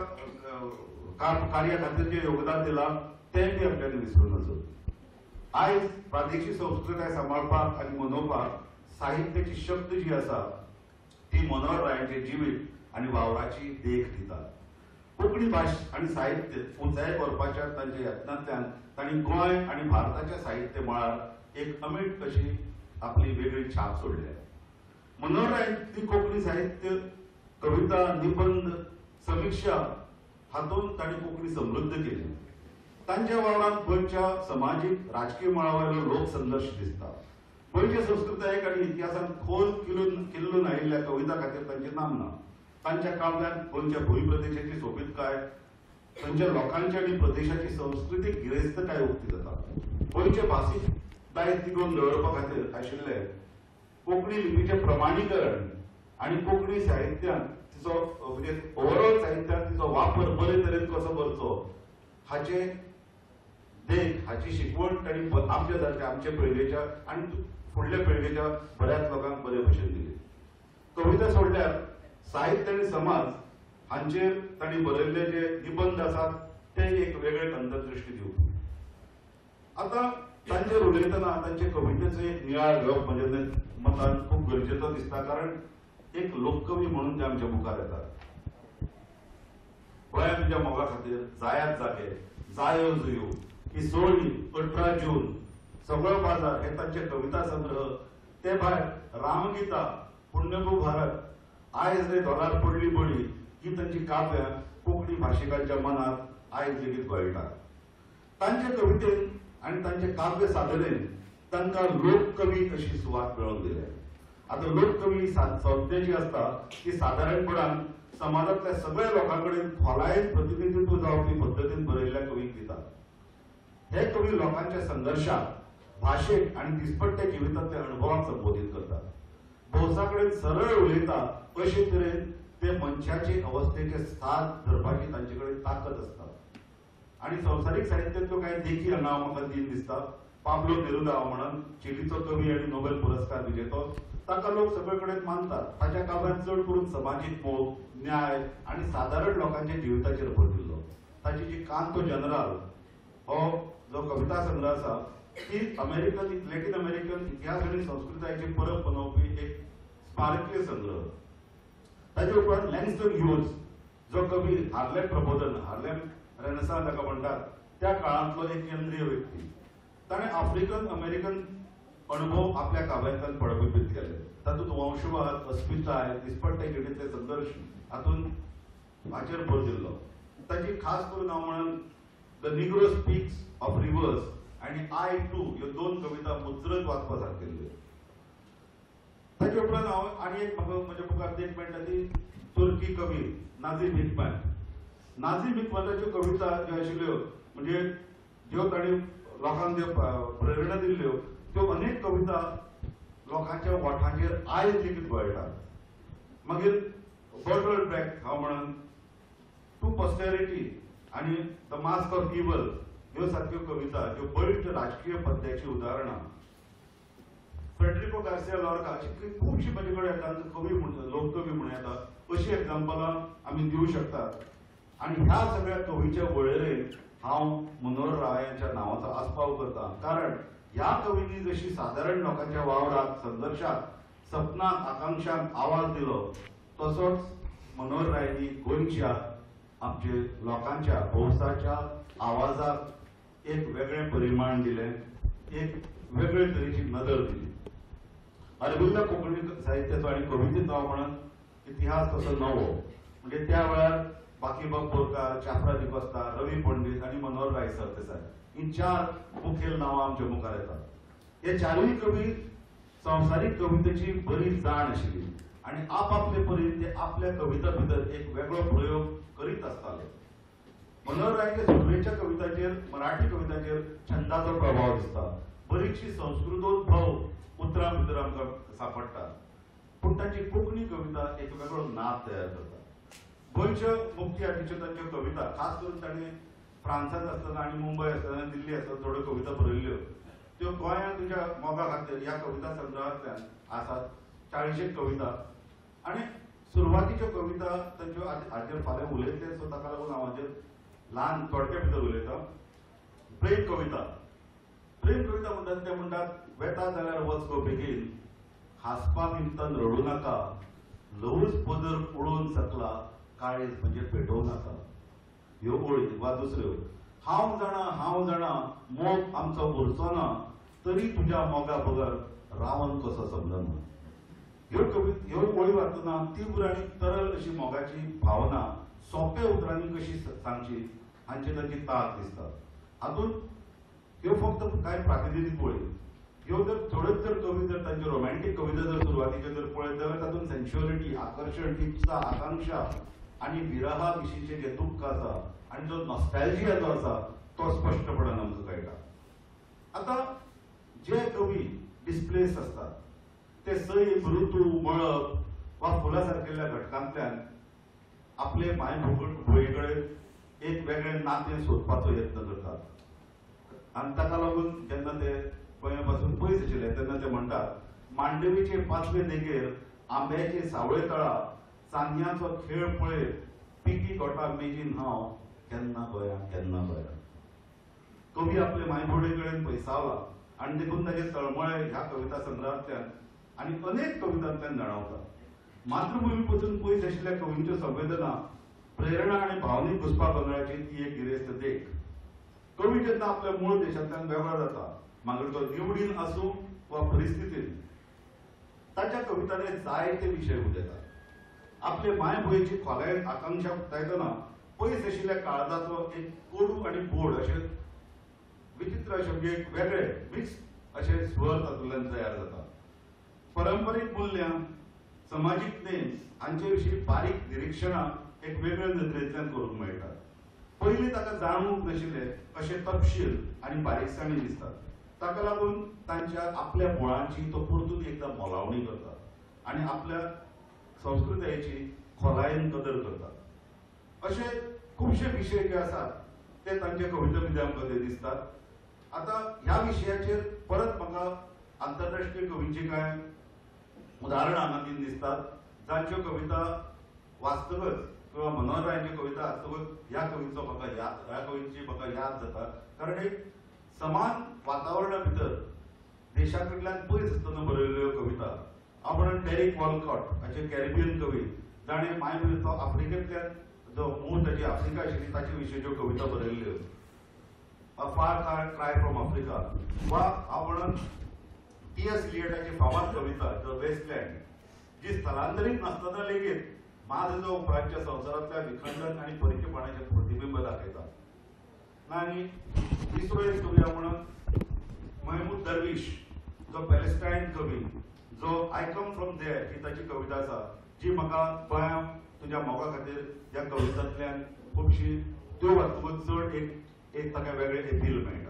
[SPEAKER 1] कार्या खातीर जे योगदान दिलां तें बी आमच्यांनी विसरूंक नजो. आयज प्रादेशीक संस्कृताय सांबाळपाक आनी मनोवपाक साहित्याची शक्त जी आसा ती मनोहर रायाचे जिवीत आनी वावराची देख दिता. कोंकणी भाशा आनी साहित्य उंचायेक व्हरपाच्या तांच्या यत्नांतल्यान तांणी गोंय आनी भारताच्या साहित्य मळार एक अमीट अशी आपली वेगळी छाप सोडल्या. मनोहर रायांची कोंकणी साहित्य, कविता, निबंध, समीक्षा हातूंत तांणी कोंकणी समृद्ध केली. तांच्या वावरांत गोंयच्या समाजीक राजकीय मळावयलो लोक संघर्श दिसता. गोंयच्या संस्कृतायेक आनी इतिहासान खोल किल्लून किल्लून आयिल्ल्या कविता खातीर तांचें नामना. तांच्या काळात गोंयच्या भूप्रदेशाची सोबीतकाय, तांच्या लोकांची आणि प्रदेशाची संस्कृतीक गिरेस्तकाय उक्ती जाता. गोंयचे भासीक दायज तिगोवन दवरपा खातीर आशिल्ले कोंकणी लिपीचे प्रमाणीकरण आनी कोंकणी साहित्यांत तिचो म्हणजे ओवरऑल साहित्यांत तिचो वापर बरे तरेन कसो करचो हाचे देख हाची शिकवण तांणी आमच्या सारख्या आमच्या पिळगेच्या आनी फुडल्या पिळगेच्या बऱ्याच लोकांक बरे भशेन दिली. कविता सोडल्यार साहित्य आनी समाज हांचेर तांणी बरयल्ले जे निबंध आसात ते एक वेगळे अंतर्दृष्टी दिवपी. आता तांचेर उलयतना तांचे कवितेचो एक नियाळ घेवप म्हणजे मतान खूब गरजेचो दिसता, कारण एक लोककवी म्हणून ते आमच्या मुखार येतात. गोंयांत तुज्या मोगा खातीर जायात जागे, जायो जुयो, इसोळी, अठरा जून, सगळो बाजार हे तांचे कविता संग्रह. ते भायर रामगीता, पुण्यभू भारत, आयज रे दोलार पडली बळी ही तांची काव्यां कोंकणी भाशिकांच्या मनात आयज लेगीत घोळटात. तांचे कवितेन आनी तांचे काव्य साधनेन तांकां लोककवी अशी सुवात मेळोवन दिल्या. आता लोककवी संज्ञा जी आसता ती सादारणपणान समाजातल्या सगळ्या लोकांकडेन खोलायेन प्रतिनिधित्व जावपी पद्धतीन बरयल्ल्या कवीक दितात. हे कवी लोकांच्या संघर्शाक, भाशेक आनी दिसपट्ट्या जिवितांतल्या अणभवाक संबोधीत करतात. भौसाकडेन सरळ उलयता अशे तरेन ते मनशाचे अवस्थेचे साथ धरपाची तांचे कडेन ताकद आसता. आनी संवसारीक साहित्यांतल्यो कांय देखी हांगा म्हाका दिन दिसता. पाब्लो नेरुदा म्हणून चिलीचो कवी आनी नोबेल पुरस्कार विजेतो, ताका लोक सगळे कडेन मानतात. ताच्या काव्यांत चड करून समाजीक मोग, न्याय आनी सादारण लोकांच्या जिविताचेर भर दिल्लो. ताची जी कांतो जनरल हो जो कविता संग्रह आसा ती अमेरिकन लॅटिन अमेरिकन इतिहास आनी संस्कृतायेची परब बनवपी एक स्मारकीय संग्रह. ताचे उपरांत लँगस्टन ह्यूज जो कवी हार्लेम प्रबोधन, हार्लेम रेनेसान्स ताका म्हणटात, त्या काळांतलो एक केंद्रीय व्यक्ती. ताणें आफ्रिकन अमेरिकन अणभव आपल्या काव्यांतल्यान पळयपीत केले. तातूंत वंशवाद, अस्मिताय, दिसपट्टे जिणेंतले संघर्ष हातून हाचेर भर दिल्लो. ताची खास करून हांव म्हणन the negro speaks of rivers आनी आय टू ह्यो दोन कविता मुजरत वाचपा सारकेल्यो. ताचे उपरांत हांव आनी एक म्हाका म्हज्या बुकांत देख मेळटा ती तुर्की कवी नाझीम हिकमत. नाझीम हिकमताच्यो कविता ज्यो आशिल्ल्यो म्हणजे ज्यो ताणी लोकांक ज्यो प्रेरणा दिल्ल्यो त्यो अनेक कविता लोकांच्या ओठांचेर आयज लेगीत घोळटात. मागीर बर्टोल्ट ब्रेक्ट हांव म्हणन टू पोस्टेरिटी आनी द मास्क ऑफ इवल ह्यो सारक्यो कविता ज्यो बळीट राजकीय पद्याची उदाहरणां. फ्रेडरिको गार्सिया लॉर्का अशी खुबशी म्हजे कडेन येतात कवी म्हण लोककवी म्हणून येता अशी एग्जांपलां आमी दिवं शकतात. आनी ह्या सगळ्या कवीच्या वळेरेन हांव मनोहर राव यांच्या नांवाचो आस्पाव करता, कारण ह्या कवींनी जशी सादारण लोकांच्या वावराक, संघर्शाक, सपनाक, आकांक्षांक आवाज दिलो तसोच मनोहर रायांनी गोंयच्या आमचे लोकांच्या भौसाच्या आवाजाक एक वेगळे परिमाण दिले, एक वेगळे तरेची नदर दिली. अरविंद कोंकणी साहित्याचो आनी कवितेचो हांव म्हणन इतिहास तसो नवो म्हणजे त्या वेळार बाकीबाब बोरकार, चाफरा डिकोस्ता, रवी पंडित आनी मनोहर राय सरदेसाय ही चार मुखेल नांवां आमच्या मुखार येतात. हे चारूय कवी संवसारीक कवितेची बरी जाण आशिल्ली आनी आपआपले परीन ते आपल्या कविता भितर एक वेगळो प्रयोग करीत आसताले. मनोहर रायच्या सुरवेच्या कविताचेर, मराठी कविताचेर छंदाचो प्रभाव दिसता. बरीचशी संस्कृतोद्भव उतरां भितर आमकां सापडटा, पूण ताची कोंकणी कविता एक वेगळो नाद तयार करता. गोंयच्यो मुख्य हातीच्यो तांच्यो कविता खास करून ताणें फ्रांसांत आसतना आनी मुंबय आसतना दिल्ली आसतना थोड्यो कविता बरयल्ल्यो त्यो गोंयांत तुज्या मोगा खातीर ह्या कविता संग्रहांतल्यान आसात चाळीशेक कविता. आनी सुरवातीच्यो कविता तांच्यो हाचेर फाल्यां उलयतले सो ताका लागून हांव हाचेर ल्हान थोडक्या भितर उलयतां. प्रेम कविता. प्रेम कविता म्हणटात ते म्हणटात वेता जाल्यार वच गो बेगीन, हांसपाक निमतान रडू नाका, ल्हवूच पदर उडोवन सकला, काळीज म्हणजे पेटोवं नाका. ह्यो ओळी वा दुसऱ्यो. हांव जाणा हांव जाणा मोग आमचो उरचो ना, तरी तुज्या मोगा बगर रावन कसो समजना. ह्यो कवी ह्यो ओळी वाचतना तीव्र आनी तरल अशी मोगाची भावना सोंप्या उतरांनी कशी सांगची हांची तांची ताक दिसता. हातूंत ह्यो फक्त कांय प्रातिनिधीक ओळी ह्यो जर थोड्योच जर कवी जर तांच्यो रोमॅन्टिक कविता जर सुरवातीच्यो जर पळयत जाल्यार तातूंत सेन्शुअलिटी, आकर्षण, इत्सा, आकांक्षा आणि विरहा विशींचे जे दुःख आसा आणि जो नॉस्टॅल्जिया जो आसा तो स्पष्टपणान आमकां कळटा। आता जे कवी डिस्प्लेस असतात ते सैम, ऋतू, मळब वा फुला सारकेल्या घटकांतल्यान आपले माय भुंयेकडे एक वेगळें नातें सोदपाचो यत्न करतात आनी ताका लागून जेन्ना ते गोंया पासून पयस आशिल्ले तेन्ना ते म्हणटात, मांडवीचे पाचवे देगेर आंब्याचे सावळे तळा, चांदयांचो खेळ पळयत पिकी गोठा मेजीन हांव केन्ना गोंया केन्ना गोंया। कवी आपले मायभोवडे कडेन पयसावला आनी देखून ताचे तळमळे ह्या कविता संग्रहांतल्यान आनी अनेक कवितांतल्यान जाणवता। मातृभूमी पासून पयस आशिल्ल्या कवींच्यो संवेदना, प्रेरणा आनी भावनीक घुसपागोंदळाची ती एक गिरेस्त देख। कवी जेन्ना आपल्या मूळ देशांतल्यान वेगळो जाता, मागीर तो निवडीन आसूं वा परिस्थितीन, ताच्या कवितांनी जायते विशय उलयतात। आपले मायभुंयेची खोलायेन आकांक्षा उक्तायतना पयस आशिल्ल्या काळजाचो एक कोडू आनी गोड अशे विचित्र अशे म्हणजे एक वेगळे मिक्स अशे स्वर तातूंतल्यान तयार जाता। पारंपारीक मुल्यां, समाजीक नेम हांचे विशीं बारीक निरीक्षणां एक वेगळ्या नदरेंतल्यान करूंक मेळटात। पयलीं ताका जाणूंक नाशिल्ले अशे तपशील आनी बारीकसाणी दिसतात। ताका लागून तांच्या आपल्या मुळांची तो परतून एकदां मोलावणी करता आनी आपल्या संस्कृतायेची खोलायेन कदर करतात। अशे खुबशे विशय जे आसात ते तांचे कविते भितर आमकां ते दिसतात। आता ह्या विशयाचेर परत म्हाका आंतरराष्ट्रीय कवींची कांय उदाहरणां हांगा दिसतात, जांच्यो कविता वाचतकच किंवा मनोहर रायांची कविता आसतकच ह्या कवीचो म्हाका याद ह्या कवीची म्हाका याद जाता। कारण एक समान वातावरणा भितर देशा कडल्यान पयस आसतना बरयल्ल्यो कविता। आपण डेरिक वॉलकॉट हाचे कॅरिबियन कवी, जाणें मायभुंयचो आफ्रिकेंतल्यान जो मूळ ताची आफ्रिका आशिल्ली ताचे विशयच्यो कविता बरयल्ल्यो, अ फार क्राय फ्रॉम आफ्रिका, वा आपण टी एस इलियटाची फामाद कविता द वेस्टलँड, जी स्थलांतरीत नासतना लेगीत माझ जो उपरांतच्या संवसारांतल्या विखंडन आनी परिकेपणाचें प्रतिबिंब दाखयता। आनी तिसरो एक कवी म्हणून महमूद दरवीश, जो पॅलेस्टायन कवी, जो आय कम फ्रॉम देअर ही ताची कविता आसा, जी म्हाका गोंया तुज्या मोगा खातीर ह्या कवितांतल्यान खुबशी त्यो वाचतकच चड एक एक ताका वेगळें अपील मेळटा।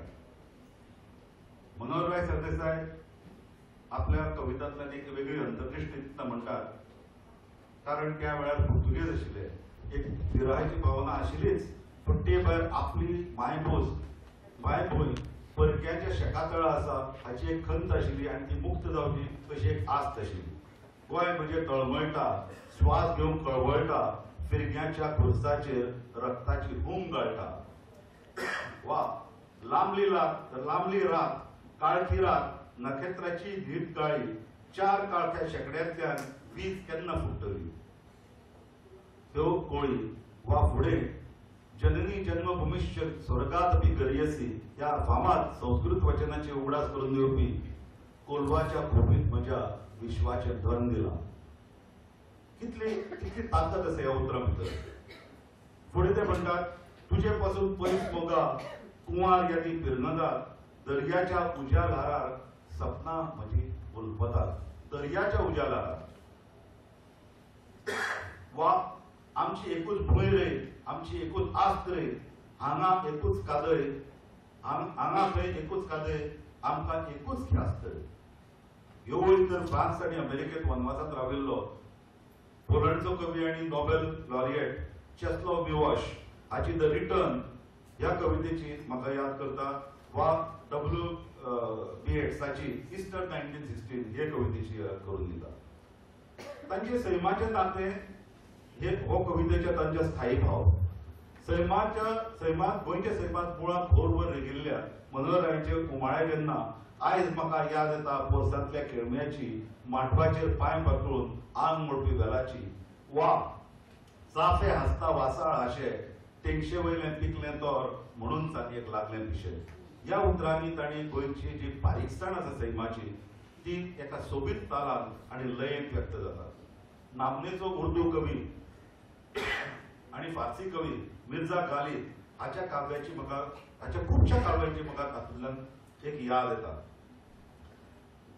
[SPEAKER 1] मनोहर राय सरदेसाय आपल्या कवितांतल्यान एक वेगळी अंतर्दृश्टी म्हणटात, कारण त्या वेळार पुर्तुगेज आशिल्ले, एक विरहाची भावना आशिल्लीच, पूण ते भायर आपली मायभोस मायभूंय परक्याच्या शेकातळा आसा हाची एक खंत आशिल्ली आनी ती मुक्त जावची अशी एक आस्त आशिल्ली। गोंय म्हणजे तळमळटा, श्वास घेवन कळवळटा, फिरग्याच्या खुर्साचेर रक्ताची हुम गळटा। वा लांबली रात लांबली रात काळखी रात, नखेत्राची न्हीद काळी, चार काळख्या शेकड्यांतल्यान वीज केन्ना फुट्टली। ह्यो कोळी वा फुडें जननी जन्मभूमिश्च स्वर्गादपि गरीयसी ह्या फामाद संस्कृत वचनाचे उगडास करून दिवपी कोलवाच्या खोपीत म्हज्या विश्वाचे धन दिला। कितली कितली ताकद आसा ह्या उतरां भितर। फुडें ते म्हणटात, तुजे पासून पयस मोगा कुंवार यादी पिरनदार, दर्याच्या उज्यालारार सपना म्हजी उलपतात। दर्याच्या उज्यालारार वा आमची एकूच भूंय रे, आमची एकूच आस्त रे, हांगा एकूच कादय, हांगा थंय एकूच कादय, आमकां एकूच ख्यास्त रे। ह्यो वळी तर फ्रांस आनी अमेरिकेंत वनवासांत राविल्लो पोलंडचो कवी आनी नोबेल लॉरिएट चेस्लाव मिवॉश हाची द रिटर्न ह्या कवितेची म्हाका याद करता, वा डब्ल्यू बी एड्साची इस्टर नायन्टीन सिक्स्टीन हे कवितेची याद करून दिता। तांचे सैमाचे नाते हे हो कवितेच्या तांच्या स्थायी भाव। सैमाच्या सैमात गोंयच्या सैमात मुळां खोलवर रेगिल्ल्या मनोहर रायांचे उमाळे जेन्ना आयज म्हाका याद येता पोरसांतल्या खेळम्याची, मांडवाचेर पांय पातळून आंग मोडपी वेलाची, वा चाफे हसता वासाळ आशे तेंगशे वयलें पिकलें तोर म्हणून तांतयेक लागलें पिशें। ह्या उतरांनी तांणी गोंयची जी बारीकसाण आसा सैमाची ती एका सोबीत तालान आनी लयेंत व्यक्त जाता। नामनेचो उर्दू कवी आनी फार्सी कवी मिर्झा गालिब हाच्या काव्याची म्हाका हाच्या खुबशा काव्यांची म्हाका तातूंतल्यान एक याद येता।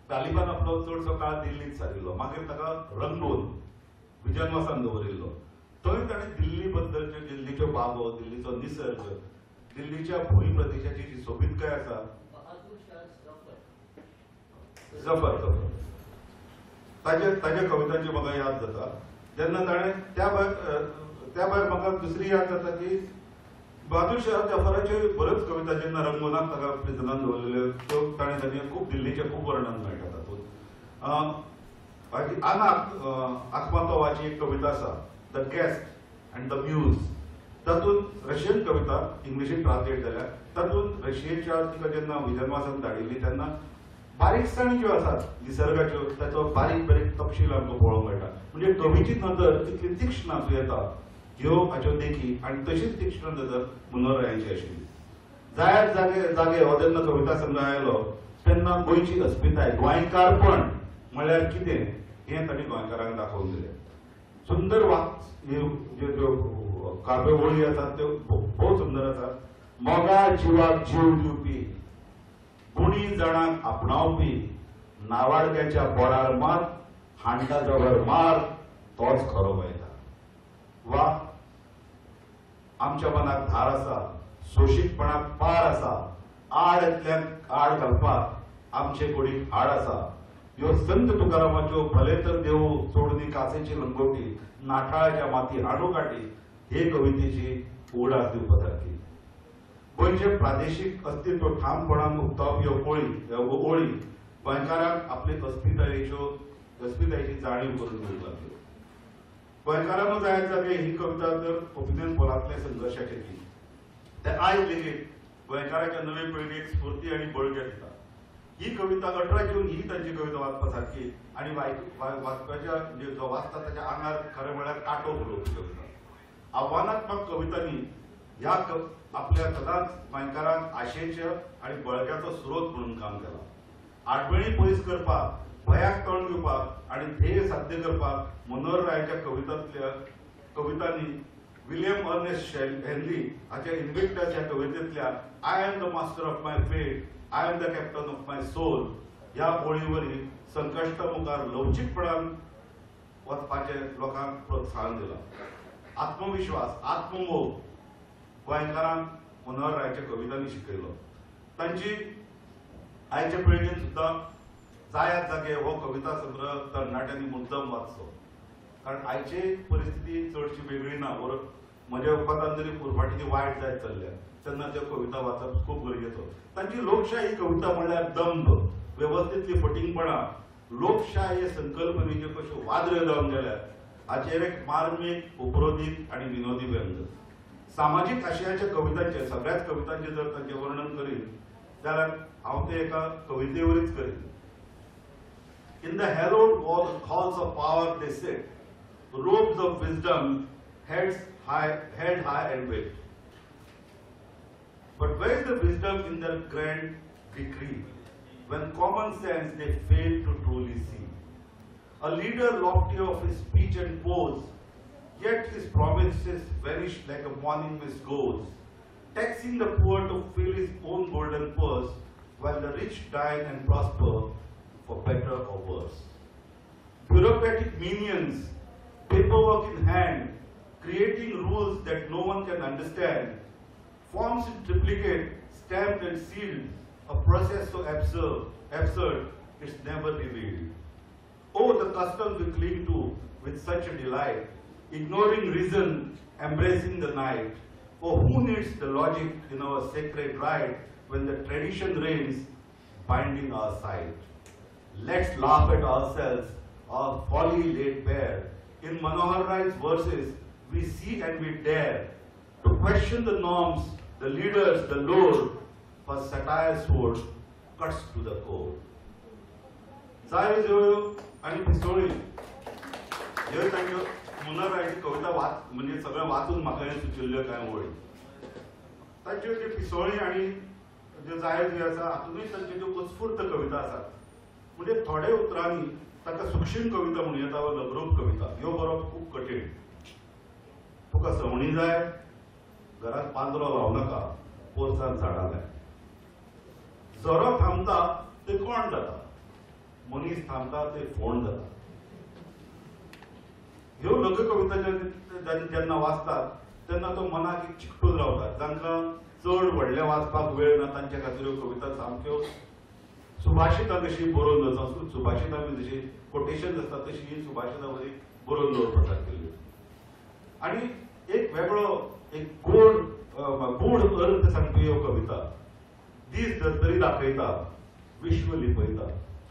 [SPEAKER 1] तालिबान आपलो चडसो काळ दिल्लीत सारिल्लो, मागीर ताका रंगून विजनवासान दवरिल्लो. थंय ताणें दिल्ली बद्दलच्यो, दिल्लीच्यो बागो, दिल्लीचो निसर्ग, दिल्लीच्या भूंय प्रदेशाची जी सोबीतकाय आसा, जफर जफर ताजे ताज्या कवितांची म्हाका याद जाता. जेन्ना ताणें त्या भायर त्या भायर म्हाका दुसरी याद जाता की बहादूर शाह जफराच्यो बऱ्योच कविता जेन्ना रंगोनाक ताका प्रिजनान दवरलेल्यो त्यो ताणें ताणें खूब दिल्लीचें खूब वर्णन मेळटा तातूंत. मागीर आनाक आत्मातोवाची एक कविता आसा, the guest and the muse. तातूंत रशियन कविता इंग्लिशीन ट्रान्सलेट जाल्या. तातूंत रशियेच्या तिका जेन्ना विजनवासान धाडिल्ली तेन्ना बारीकसाणी ज्यो आसात निसर्गाच्यो ताचो बारीक बारीक तपशील आमकां पळोवंक मेळटा. म्हणजे कवीची नदर तितली तीक्ष्ण आसूं येता ह्यो हाच्यो देखी, आनी तशीच तीक्ष्ण नदर मनोहररायांची आशिल्ली. जायत जागे जागे हो जेन्ना कविता संग्रह आयलो तेन्ना गोंयची अस्मिताय, गोंयकारपण म्हळ्यार कितें हें तांणी गोंयकारांक दाखोवन दिलें. सुंदर वाक ज्यो काव्य ओळी आसात त्यो भोव सुंदर आसात. मोगा जिवाक जीव दिवपी, कुणी जाणांक आपणावपी, नावाडग्याच्या बोडार मात, हांडा जवळ मार, तोच खरो गोंयकार. वा आमच्या मनाक धार आसा, सोशीतपणाक पार आसा, आडतल्याक आड घालपाक आमचे कुडीक हाड आसा. ह्यो संत तुकारामाच्यो भले तर देव सोडनी कासेची लंगोटी, नाठाळाच्या माती हाडू काटी, हे कवितेची उडास दिवपासारकी. गोंयचे प्रादेशीक अस्तित्व ठामपणान उक्तावपी ओळी ओळी गोंयकारांक आपले अस्मितायेच्यो अस्मितायेची जाणीव करून दिवंक लागल्यो. गोंयकारांनो जायत जागे ही कविता तर ओपिनियन पोलांतले संघर्शाचे गीत. ते आयज लेगीत गोंयकाराच्या नवे पिळगेक स्फूर्ती आनी बळगें दिता. ही कविता अठरा जून ही तांची कविता वाचपा सारकी, आनी वाचपाच्या जो वाचता ताच्या आंगार खरें म्हळ्यार कांटो फुलोवपी कविता. आव्हानात्मक कवितांनी ह्या आपल्या सदांच गोंयकारांक आशेच्या आनी बळग्याचो स्रोत म्हणून काम केला. आडमेळी पयस करपाक, भयाक तोंड दिवपाक आनी ध्येय साध्य करपाक मनोहररायाच्या कवितांतल्या कवितांनी विलियम अर्नेस्ट हेनली हाच्या इन्व्हिक्टस ह्या कवितेंतल्या I am the master of my fate, I am the captain of my soul ह्या ओळीवरी संकश्ट मुखार लवचीकपणान वचपाचें लोकांक प्रोत्साहन दिलां. आत्मविश्वास, आत्ममोग गोंयकारांक मनोहररायाच्या कवितांनी शिकयलो. तांची आयच्या पिळगेन सुद्दां जायत जागे हो कविता संग्रह तरणाट्यांनी मुद्दम वाचचो, कारण आयची परिस्थिती चडशी वेगळी ना. म्हज्या उपरांत जरी पुरपाटीची वायट जायत चल्ल्या तेन्ना त्यो कविता वाचप खूब गरजेचो. तांची लोकशाही कविता म्हणल्यार दंभ, वेवस्थेंतली फटिंगपणां, लोकशाही संकल्पनेच्यो कश्यो वादळ्यो जावन गेल्यात हाचेर एक मार्मीक, उपरोधीक आनी विनोदी व्यंग. सामाजीक आशयाच्या कवितांचे सगळ्याच कवितांचे जर तांचें वर्णन करीन जाल्यार हांव ते एका कवितेवरीच करीन. In the hallowed halls of power they sit, robes of wisdom, heads high, head high and weight. But where is the wisdom in their grand decree, when common sense they fail to truly see? A leader lofty of his speech and pose, yet his promises vanish like a morning mist goes, taxing the poor to fill his own golden purse, while the rich dine and prosper for better or worse. Bureaucratic minions, paperwork in hand, creating rules that no one can understand, forms in triplicate, stamped and sealed, a process so absurd, absurd it's never revealed. Oh, the customs we cling to with such a delight, ignoring reason, embracing the night. Oh, who needs the logic in our sacred rite when the tradition reigns, binding our sight? Let's laugh at ourselves, our folly laid bare. In Manohar Rai's verses, we see and we dare to question the norms, the leaders, the lord, for satire's sword cuts to the core. जायो जोयो आणि पिसोळी ह्यो तांच्यो मनोहर रायाची कविता वाच म्हणजे सगळें वाचून म्हाका हे सुचिल्ल्यो कांय वळी. तांच्यो ज्यो पिसोळी आनी ज्यो जायो ज्यो आसा हातूंतूय तांच्यो ज्यो उत्स्फूर्त कविता आसात. म्हणजे थोडे उतरांनी ताका सूक्ष्म कविता म्हणूं येता वा लघुरूप कविता ह्यो बरोवप खूब कठीण. तुका सवणी जाय, घरांत पांदरो लावनाका, पोरसांत झाडां लाय. झरो थांबता ते कोण जाता, मनीस थांबता ते फोण जाता. ह्यो लघुकविता जेन्ना वाचतात तेन्ना तो मनाक एक चिकटून रावता. जांकां चड व्हडले वाचपाक वेळ ना तांचे खातीर ह्यो कविता सामक्यो सुभाषितां कशी बरोवन दवरता. सुभाषितां जशी कोटेशन आसता तशी ही सुभाषितां बरी बरोवन दवरपाक केल्ली. आणि एक वेगळो एक गोड गूढ अर्थ सांगपी ह्यो कविता. दीस धर्तरी दाखयता, विश्व लिपयता,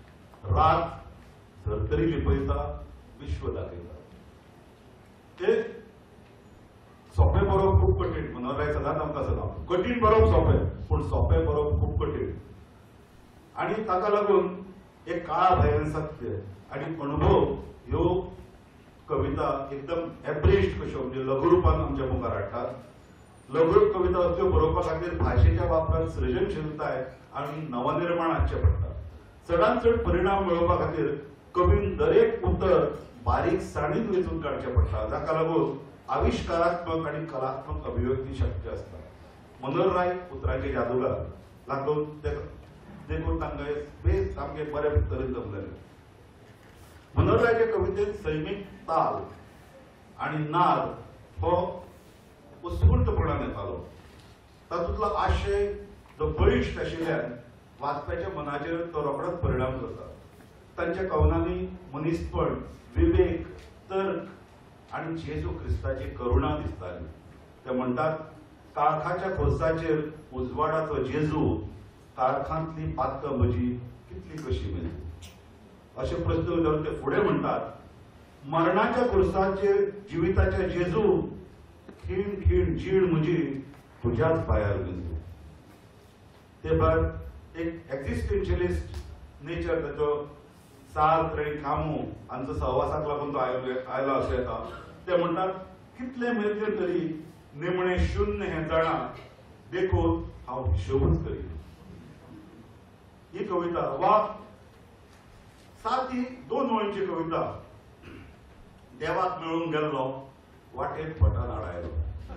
[SPEAKER 1] रात धर्तरी लिपयता, विश्व दाखयता. ते सोपे बरोवप खूप कठीण. मनोहरराय सदांच आमकां सांगता कठीण बरोवप सोपें, पूण सोपें बरोवप खूप कठीण. आणि ताका लागून एक काळा भायर सत्य आणि अनुभव ह्यो कविता एकदम एब्रिश्ड कश्यो म्हणजे लघुरूपान आमच्या मुखार हाडटात. लघुरूप कविता असल्यो बरोवपा खातीर भाशेच्या वापरांत सृजनशीलताय आणि नवनिर्माण हाडचें पडटा. चडांत चड परिणाम मेळोवपा खातीर कवीन दरेक उतर बारीकसाणीन वेचून काडचें पडटा. जाका लागून आविष्कारात्मक आणि कलात्मक अभिव्यक्ती शक्य आसता. मनोहरराय उतरांचे जादूगार लागून देखून तांकां बेस सामकें बरे तरेन जमलेलें. मनोहररायच्या कवितेंत सैमीक ताल आणि नाद हो उत्स्फूर्तपणान येतालो. तातूंतलो आशय जो बळिश्ट आशिल्ल्यान वाचप्याच्या मनाचेर तो रोखडोच परिणाम करता. तांच्या कवनांनी मनीसपण, विवेक, तर्क आणि जेजू क्रिस्ताची करुणा दिसताली. ते म्हणटात काळखाच्या खोसाचेर उजवाडाचो जेजू, काळखांतली पातक म्हजी कितली कशी मेली. अशे प्रश्न विचारून ते फुडें म्हणटात मरणाच्या खुर्साचेर जिविताच्या जेजू, खीण खीण जीण म्हजी तुज्याच पांयार मेजू. ते भायर एक एक्झिस्टेन्शियलिस्ट नेचर ताचो सार्त्र आनी कामू हांचो सहवासाक लागून तो आयलो अशें येता. ते म्हणटात कितले मेजले तरी निमणे शुन्य हें जाणा, देखून हांव हिशोबूच करीन. ही कविता वा साती दोन वळींची कविता. देवाक मेळून गेल्लो वाटेत फटान आडायलो.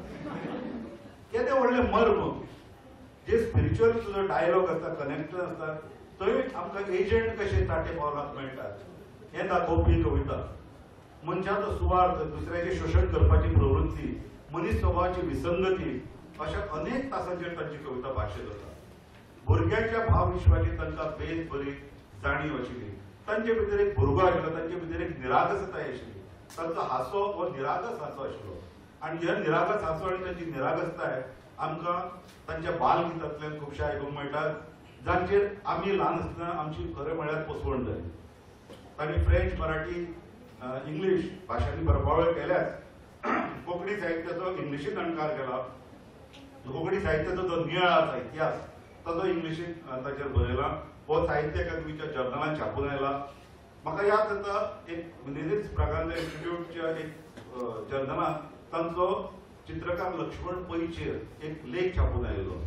[SPEAKER 1] केदें व्हडलें मर्म. जे स्पिरिच्युअल तुजो डायलॉग आसता, कनेक्शन आसता, थंय आमकां एजंट कशे ताटे पावलाक मेळटात हें दाखोवपी कविता. मनशाचो सुवार्थ, दुसऱ्याचें शोशण करपाची प्रवृत्ती, मनीस स्वभावाची विसंगती अशा अनेक तासांचेर तांची कविता भाश्य करता. भुरग्याच्या भावविश्वाची तांकां बेस बरी जाणीव आशिल्ली. तांचे भितर एक भुरगो आशिल्लो, तांचे भितर एक निरागसताय आशिल्ली. तांचो हांसो हो निरागस हांसो आशिल्लो. आनी ह्या निरागस हांसो आनी तांची निरागसताय आमकां तांच्या बालगितांतल्यान खुबशे आयकूंक मेळटात, जांचेर आमी ल्हान आसतना आमची खरें म्हळ्यार पोसवण जाली. तांणी फ्रेंच, मराठी, इंग्लीश भाशांनी बरपावळ केल्याच कोंकणी साहित्याचो इंग्लिशींत अणकार केला. कोंकणी साहित्याचो जो नियाळ इतिहास ताचो इंग्लिशींत ताचेर बरयला. हो साहित्य अकादमीच्या जर्नलांत छापून आयला. म्हाका याद जाता एक मिनेझिस प्रागांजा इन्स्टिट्यूटच्या एक जर्नलांत तांचो चित्रकार लक्ष्मण पैचेर एक लेख छापून आयिल्लो.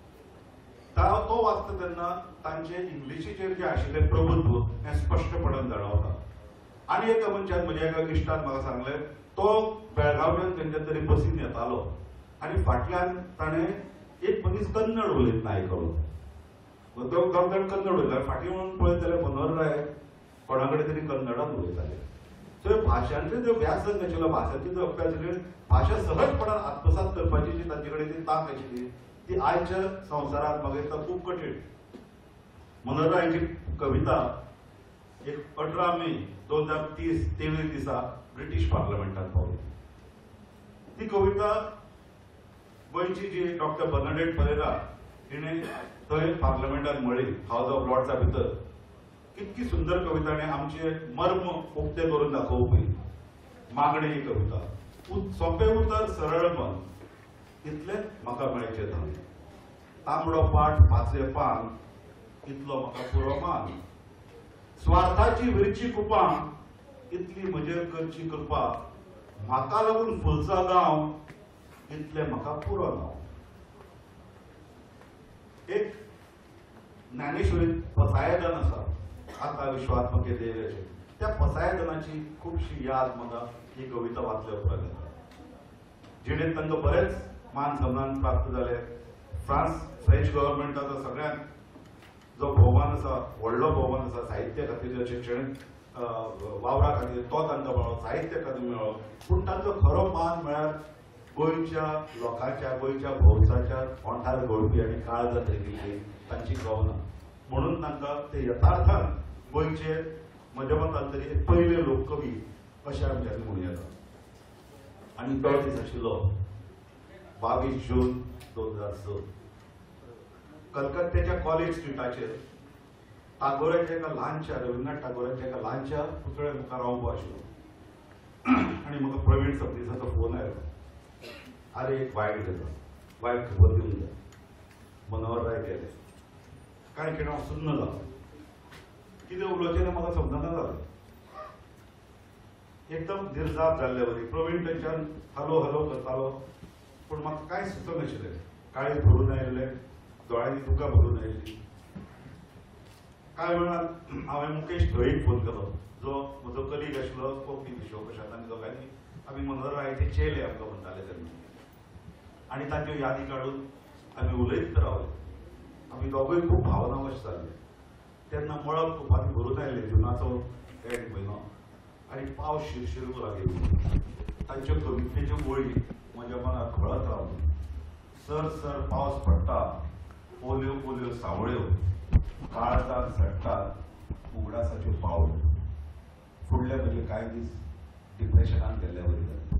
[SPEAKER 1] तो वाचता तेन्ना तांचे इंग्लिशीचेर जे आशिल्लें प्रभुत्व हें स्पश्टपणान जाणवता. आनी एका मनशान म्हज्या एका इश्टान म्हाका सांगलें तो बेळगांवच्यान खंयच्या तरी बसीन येतालो आनी फाटल्यान ताणें एक मनीस कन्नड उलयतना आयकलो. दोग दोग जाण कन्नड उलयता. फाटीं वळून पळयत जाल्यार मनोहरराय कोणा कडेन तरी कन्नडांत उलयताले. सो भाशांचो जो व्यासंग आशिल्लो, भाशांचो जो अभ्यास आशिल्लो, भाशा सहजपणान आत्मसात करपाची जी तांचे कडेन ती तांक आशिल्ली ती आयच्या संवसारांत म्हाका दिसता खूब कठीण. मनोहररायची कविता एक अठरा मे दोन हजार तीस तेवीस दिसा ब्रिटीश पार्लमेंटात पावली. ती कविता गोंयची जी डॉक्टर बर्नाडेट परेरा हिणें थंय पार्लमेंटात म्हणली हाऊस ऑफ लॉर्ड्सा भितर. कितकी सुंदर कविता आनी आमचे मर्म उक्ते करून दाखोवपी. मागणी ही कविता. सोंपें उतर सरळपण इतलेंच म्हाका मेळचें ना. तांबडो पाठ पांचवें पान इतलो म्हाका पुरो मान. स्वार्थाची विरची कुपां इतली म्हजेर करची कृपा. म्हाका लागून फुलचा गांव इतलें म्हाका पुरो नांव. एक ज्ञानेश्वरीत पसायदान आसा, आता विश्वात्मके देवाचें. त्या पसायदानाची खुबशी याद म्हाका ही कविता वाचल्या उपरांत येता. जिणेंत तांकां बरेच मान सन्मान प्राप्त जाले. फ्रांस फ्रेंच गव्हर्मेंटाचो सगळ्यांत जो भोवमान आसा, व्हडलो भोवमान आसा साहित्य खातीर, शैक्षणीक वावरा खातीर तो तांकां मेळ्ळो, साहित्य खातीर मेळ्ळो, पूण तांचो खरो मान म्हळ्यार गोंयच्या लोकांच्या, गोंयच्या भोवसाच्या ओंठार घोळपी आनी काळजात रिगिल्ली तांची कवनां. म्हणून तांकां ते यथार्थान गोंयचे म्हज्या मतान तरी पयले लोककवी अशें आमच्यांनी म्हणूं येता. आनी तो दीस आशिल्लो बावीस जून दोन हजार स. कलकत्त्याच्या कॉलेज स्ट्रीटाचेर टागोराच्या एका ल्हानशा, रविंद्रनाथ टागोराच्या एका ल्हानशा पुतळ्या मुखार हांव उबो आशिल्लो आनी म्हाका प्रवीण सबनीसाचो फोन आयलो. आरे एक वायट गजाल, वायट खबर दिवंक जाय. मनोहर राय गेले. कांय खेळ हांव सुन्न जालो. कितें उलोवचें तें म्हाका समजना जालें. एकदम निर्जाप जाल्ले वरी प्रवीण थंयच्यान हलो हलो करतालो, पूण म्हाका कांय सुचनाशिल्लें. काळीज भरून आयिल्ले, दोळ्यांनी दुकां भरून आयिल्लीं. कांय वेळान हांवें मुकेश धळीक फोन केलो, जो म्हजो कलीग आशिल्लो कोंकणी विश्वकोशांत. आमी दोगांयनी आमी मनोहर रायाचे चेले आमकां म्हणटाले तेन्ना. आनी ताच्यो यादी काडून आमी उलयत रावले. आमी दोगूय खूब भावनावश जाल्ले. तेन्ना मळब तुपाती भरून आयिल्ले, जुनाचो एंड म्हयनो, आनी पावस शिरशिरूंक लागले. तांच्यो कवितेच्यो वळी म्हज्या मनाक घोळत रावल्यो. सर सर पावस पडटा, पोल्यो पोल्यो सावळ्यो, काळजाक झडटात उगडासाच्यो पावल्यो. फुडले म्हजे कांय दीस डिप्रेशनान गेल्ले वरी जाले.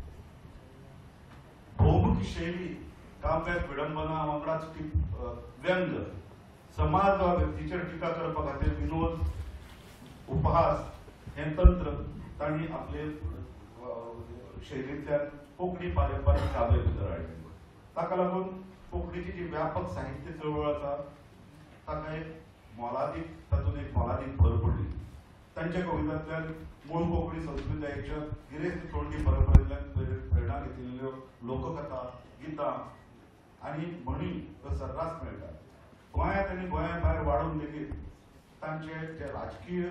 [SPEAKER 1] भौमुखी शैली, काव्यात विडंबना वांगडाच व्यंग, समाज वा व्यक्तीचेर टिका करपा खातीर विनोद, उपहास हे तंत्र तांणी आपले शैलींतल्यान कोंकणी पारंपारीक काव्य भितर हाडले. ताका लागून कोंकणीची जी व्यापक साहित्य चळवळ आसा ताका एक मोलादीक, तातूंत एक मोलादीक भर पडली. तांच्या कवितांतल्यान मूळ कोंकणी संस्कृतायेच्या गिरेस्त तोंडी परंपरेंतल्यान प्रेरणा घेतिल्ल्यो लोककथा, गितां आनी म्हणी सर्रास मेळटात. गोंयांत आनी गोंया भायर वाडून लेगीत तांचे जे राजकीय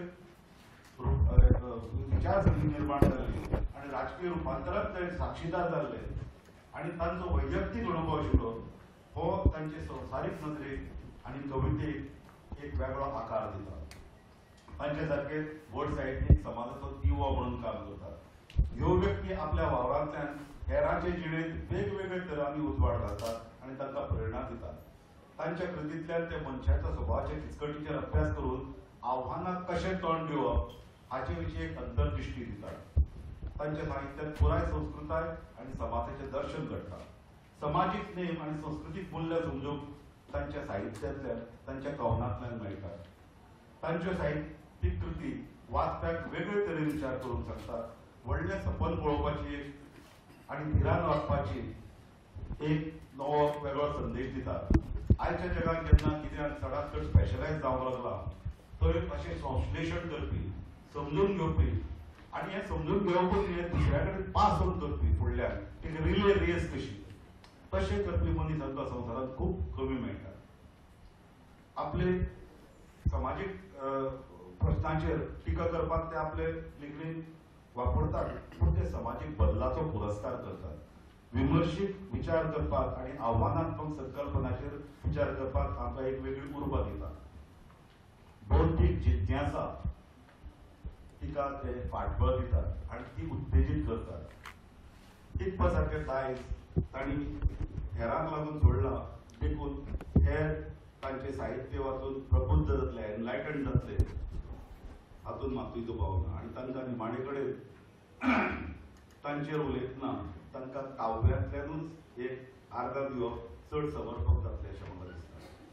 [SPEAKER 1] विचारसरणी निर्माण जाल्ली आनी राजकीय रुपांतराक ते साक्षीदार जाल्ले आनी तांचो वैयक्तीक अनुभव आशिल्लो हो तांचे संवसारीक नदरेक आनी कवितेक एक वेगळो आकार दिता. तांचे सारके व्हड साहित्यीक समाजाचो दिवो म्हणून काम करतात. ह्यो व्यक्ती आपल्या वावरांतल्यान हेरांचे जिणेंत वेगवेगळे तरांनी उजवाड घालतात आनी तांकां प्रेरणा दितात. तांच्या कृतींतल्यान ते मनशाच्या स्वभावाचे किचकटीचेर अभ्यास करून आव्हानाक कशें तोंड दिवप हाचे विशीं एक अंतर्दृश्टी दितात. तांच्या साहित्यांत पुराय संस्कृताय आनी समाजाचें दर्शन घडटा. समाजीक नेम आनी संस्कृतीक मूल्य समजूंक तांच्या साहित्यांतल्यान, तांच्या कवनांतल्यान मेळटात. तांच्यो साहित्यीक कृती वाचप्याक वेगळे तरेन विचार करूंक सांगतात. व्हडलें सपन पळोवपाची आनी भिरांत वाचपाची एक नवो वेगळो संदेश दितात. आयच्या जगात जेन्ना कितें चडांत चड स्पेशलायज जावंक लागला थंय अशें संश्लेशण करपी, समजून घेवपी आनी हें समजून घेवपूच न्ही, दुसऱ्या कडेन पास ऑन करपी फुडल्यान एक रिले रेस कशी तशें करपी मनीस आमकां संवसारांत खूब कमी मेळटा. आपले समाजीक प्रश्नांचेर टिका करपाक ते आपले लेखणीक वापरतात, पूण ते समाजीक बदलाचो पुरस्कार करतात. विमर्शीक विचार करपाक आनी आव्हानात्मक संकल्पनाचेर विचार करपाक आमकां एक वेगळी उर्बा दिता. बौद्धीक जिज्ञासा तिका ते फाटबळ दितात आनी ती उत्तेजीत करतात. टिप्पा सारके दायज तांणी हेरांक लागून सोडला, देखून हेर तांचे साहित्य वाचून प्रबुद्ध जातले, एनलायटन जातले हातूंत मातूय दुबाव ना. आनी तांकां निमाणे कडेन तांचेर उलयतना तांकां काव्यांतल्यानूच एक आर्गां दिवप चड समर्पक जातलें अशें म्हाका दिसता.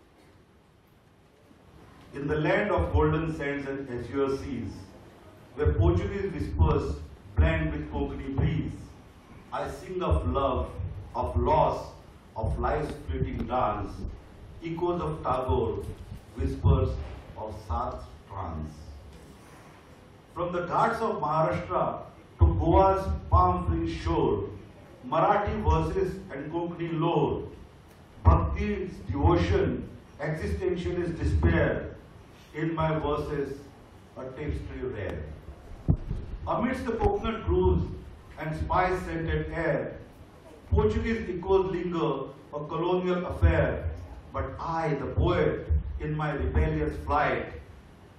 [SPEAKER 1] In the land of golden sands and azure seas, where Portuguese whispers blend with Konkani breeze, I sing of love, of loss, of life's fleeting dance, echoes of Tagore, whispers of Sartre's trance. From the ghats of Maharashtra to Goa's palm-free shore, Marathi verses and Konkani lore, Bhakti's devotion, existentialist despair, in my verses a tapestry rare. Amidst the coconut groves and spice-scented air, Portuguese echoes linger, a colonial affair. But I, the poet, in my rebellious flight,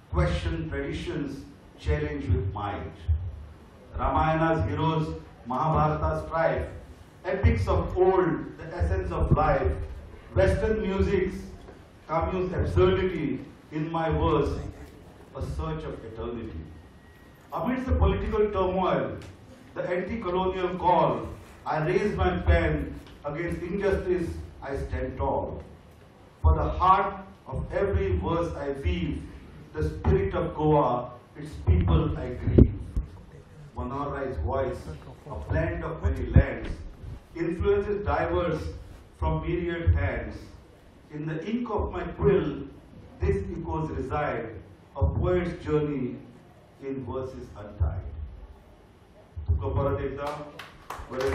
[SPEAKER 1] question traditions, challenge with might. Ramayana's heroes, Mahabharata's strife, epics of old, the essence of life, Western music's Camus' absurdity, in my verse, a search of eternity. Amidst the political turmoil, the anti-colonial call, I raise my pen against injustice, I stand tall. For the heart of every verse I weave, the spirit of Goa, its people I grieve. Manohar Rai's voice, a blend of many lands, influences diverse from myriad hands. In the ink of my quill, this echoes reside, a poet's journey in verses untied. तुमका परत एकदा बरे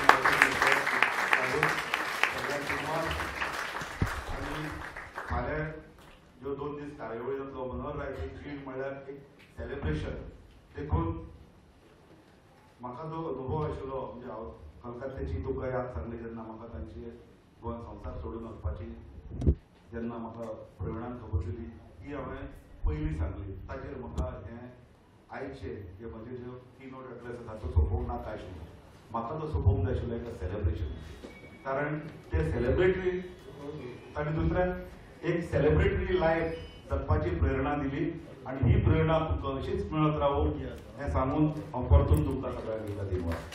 [SPEAKER 1] आणि फाल्यां ज्यो दोन दीस कार्यावळी जातलो मनोहर रायची जीण म्हळ्यार एक सेलिब्रेशन देखून म्हाका जो अनुभव आशिल्लो म्हणजे हांव कलकत्त्याची तुका याद सांगली जेन्ना म्हाका तांची गोंय संवसार सोडून वचपाची जेन्ना म्हाका प्रविणान खबर दिली ती हांवें पयलीं सांगली ताचेर म्हाका हें आयचे जे म्हजे ज्यो कीनोट एड्रेस आसा तो सोंपोवंक नाका आशिल्लो म्हाका तो सोंपोवंक जाय आशिल्लो एक सेलिब्रेशन कारण ते सेलिब्रेटरी ताणें दुसऱ्याक एक सेलिब्रेटरी लायफ जगपाची प्रेरणा दिली आनी ही प्रेरणा तुमकां अशीच मेळत रावूं हें सांगून हांव परतून तुमकां सगळ्यांक दिता धन्यवाद.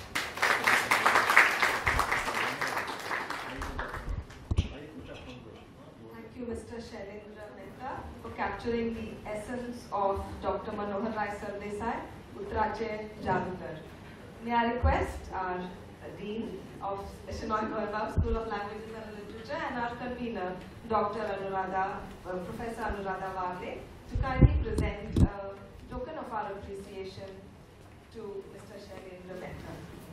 [SPEAKER 2] Thank you, Mister Shailendra Mehta, for capturing the essence of Doctor Manohar Rai Sardesai, Uttarache Jadugar. May I request our Dean of Shenoy Gorebab School of Languages and Literature and our convener, Doctor Anuradha, uh, Professor Anuradha Wagde, to kindly present a token of our appreciation to Mister Shailendra Mehta.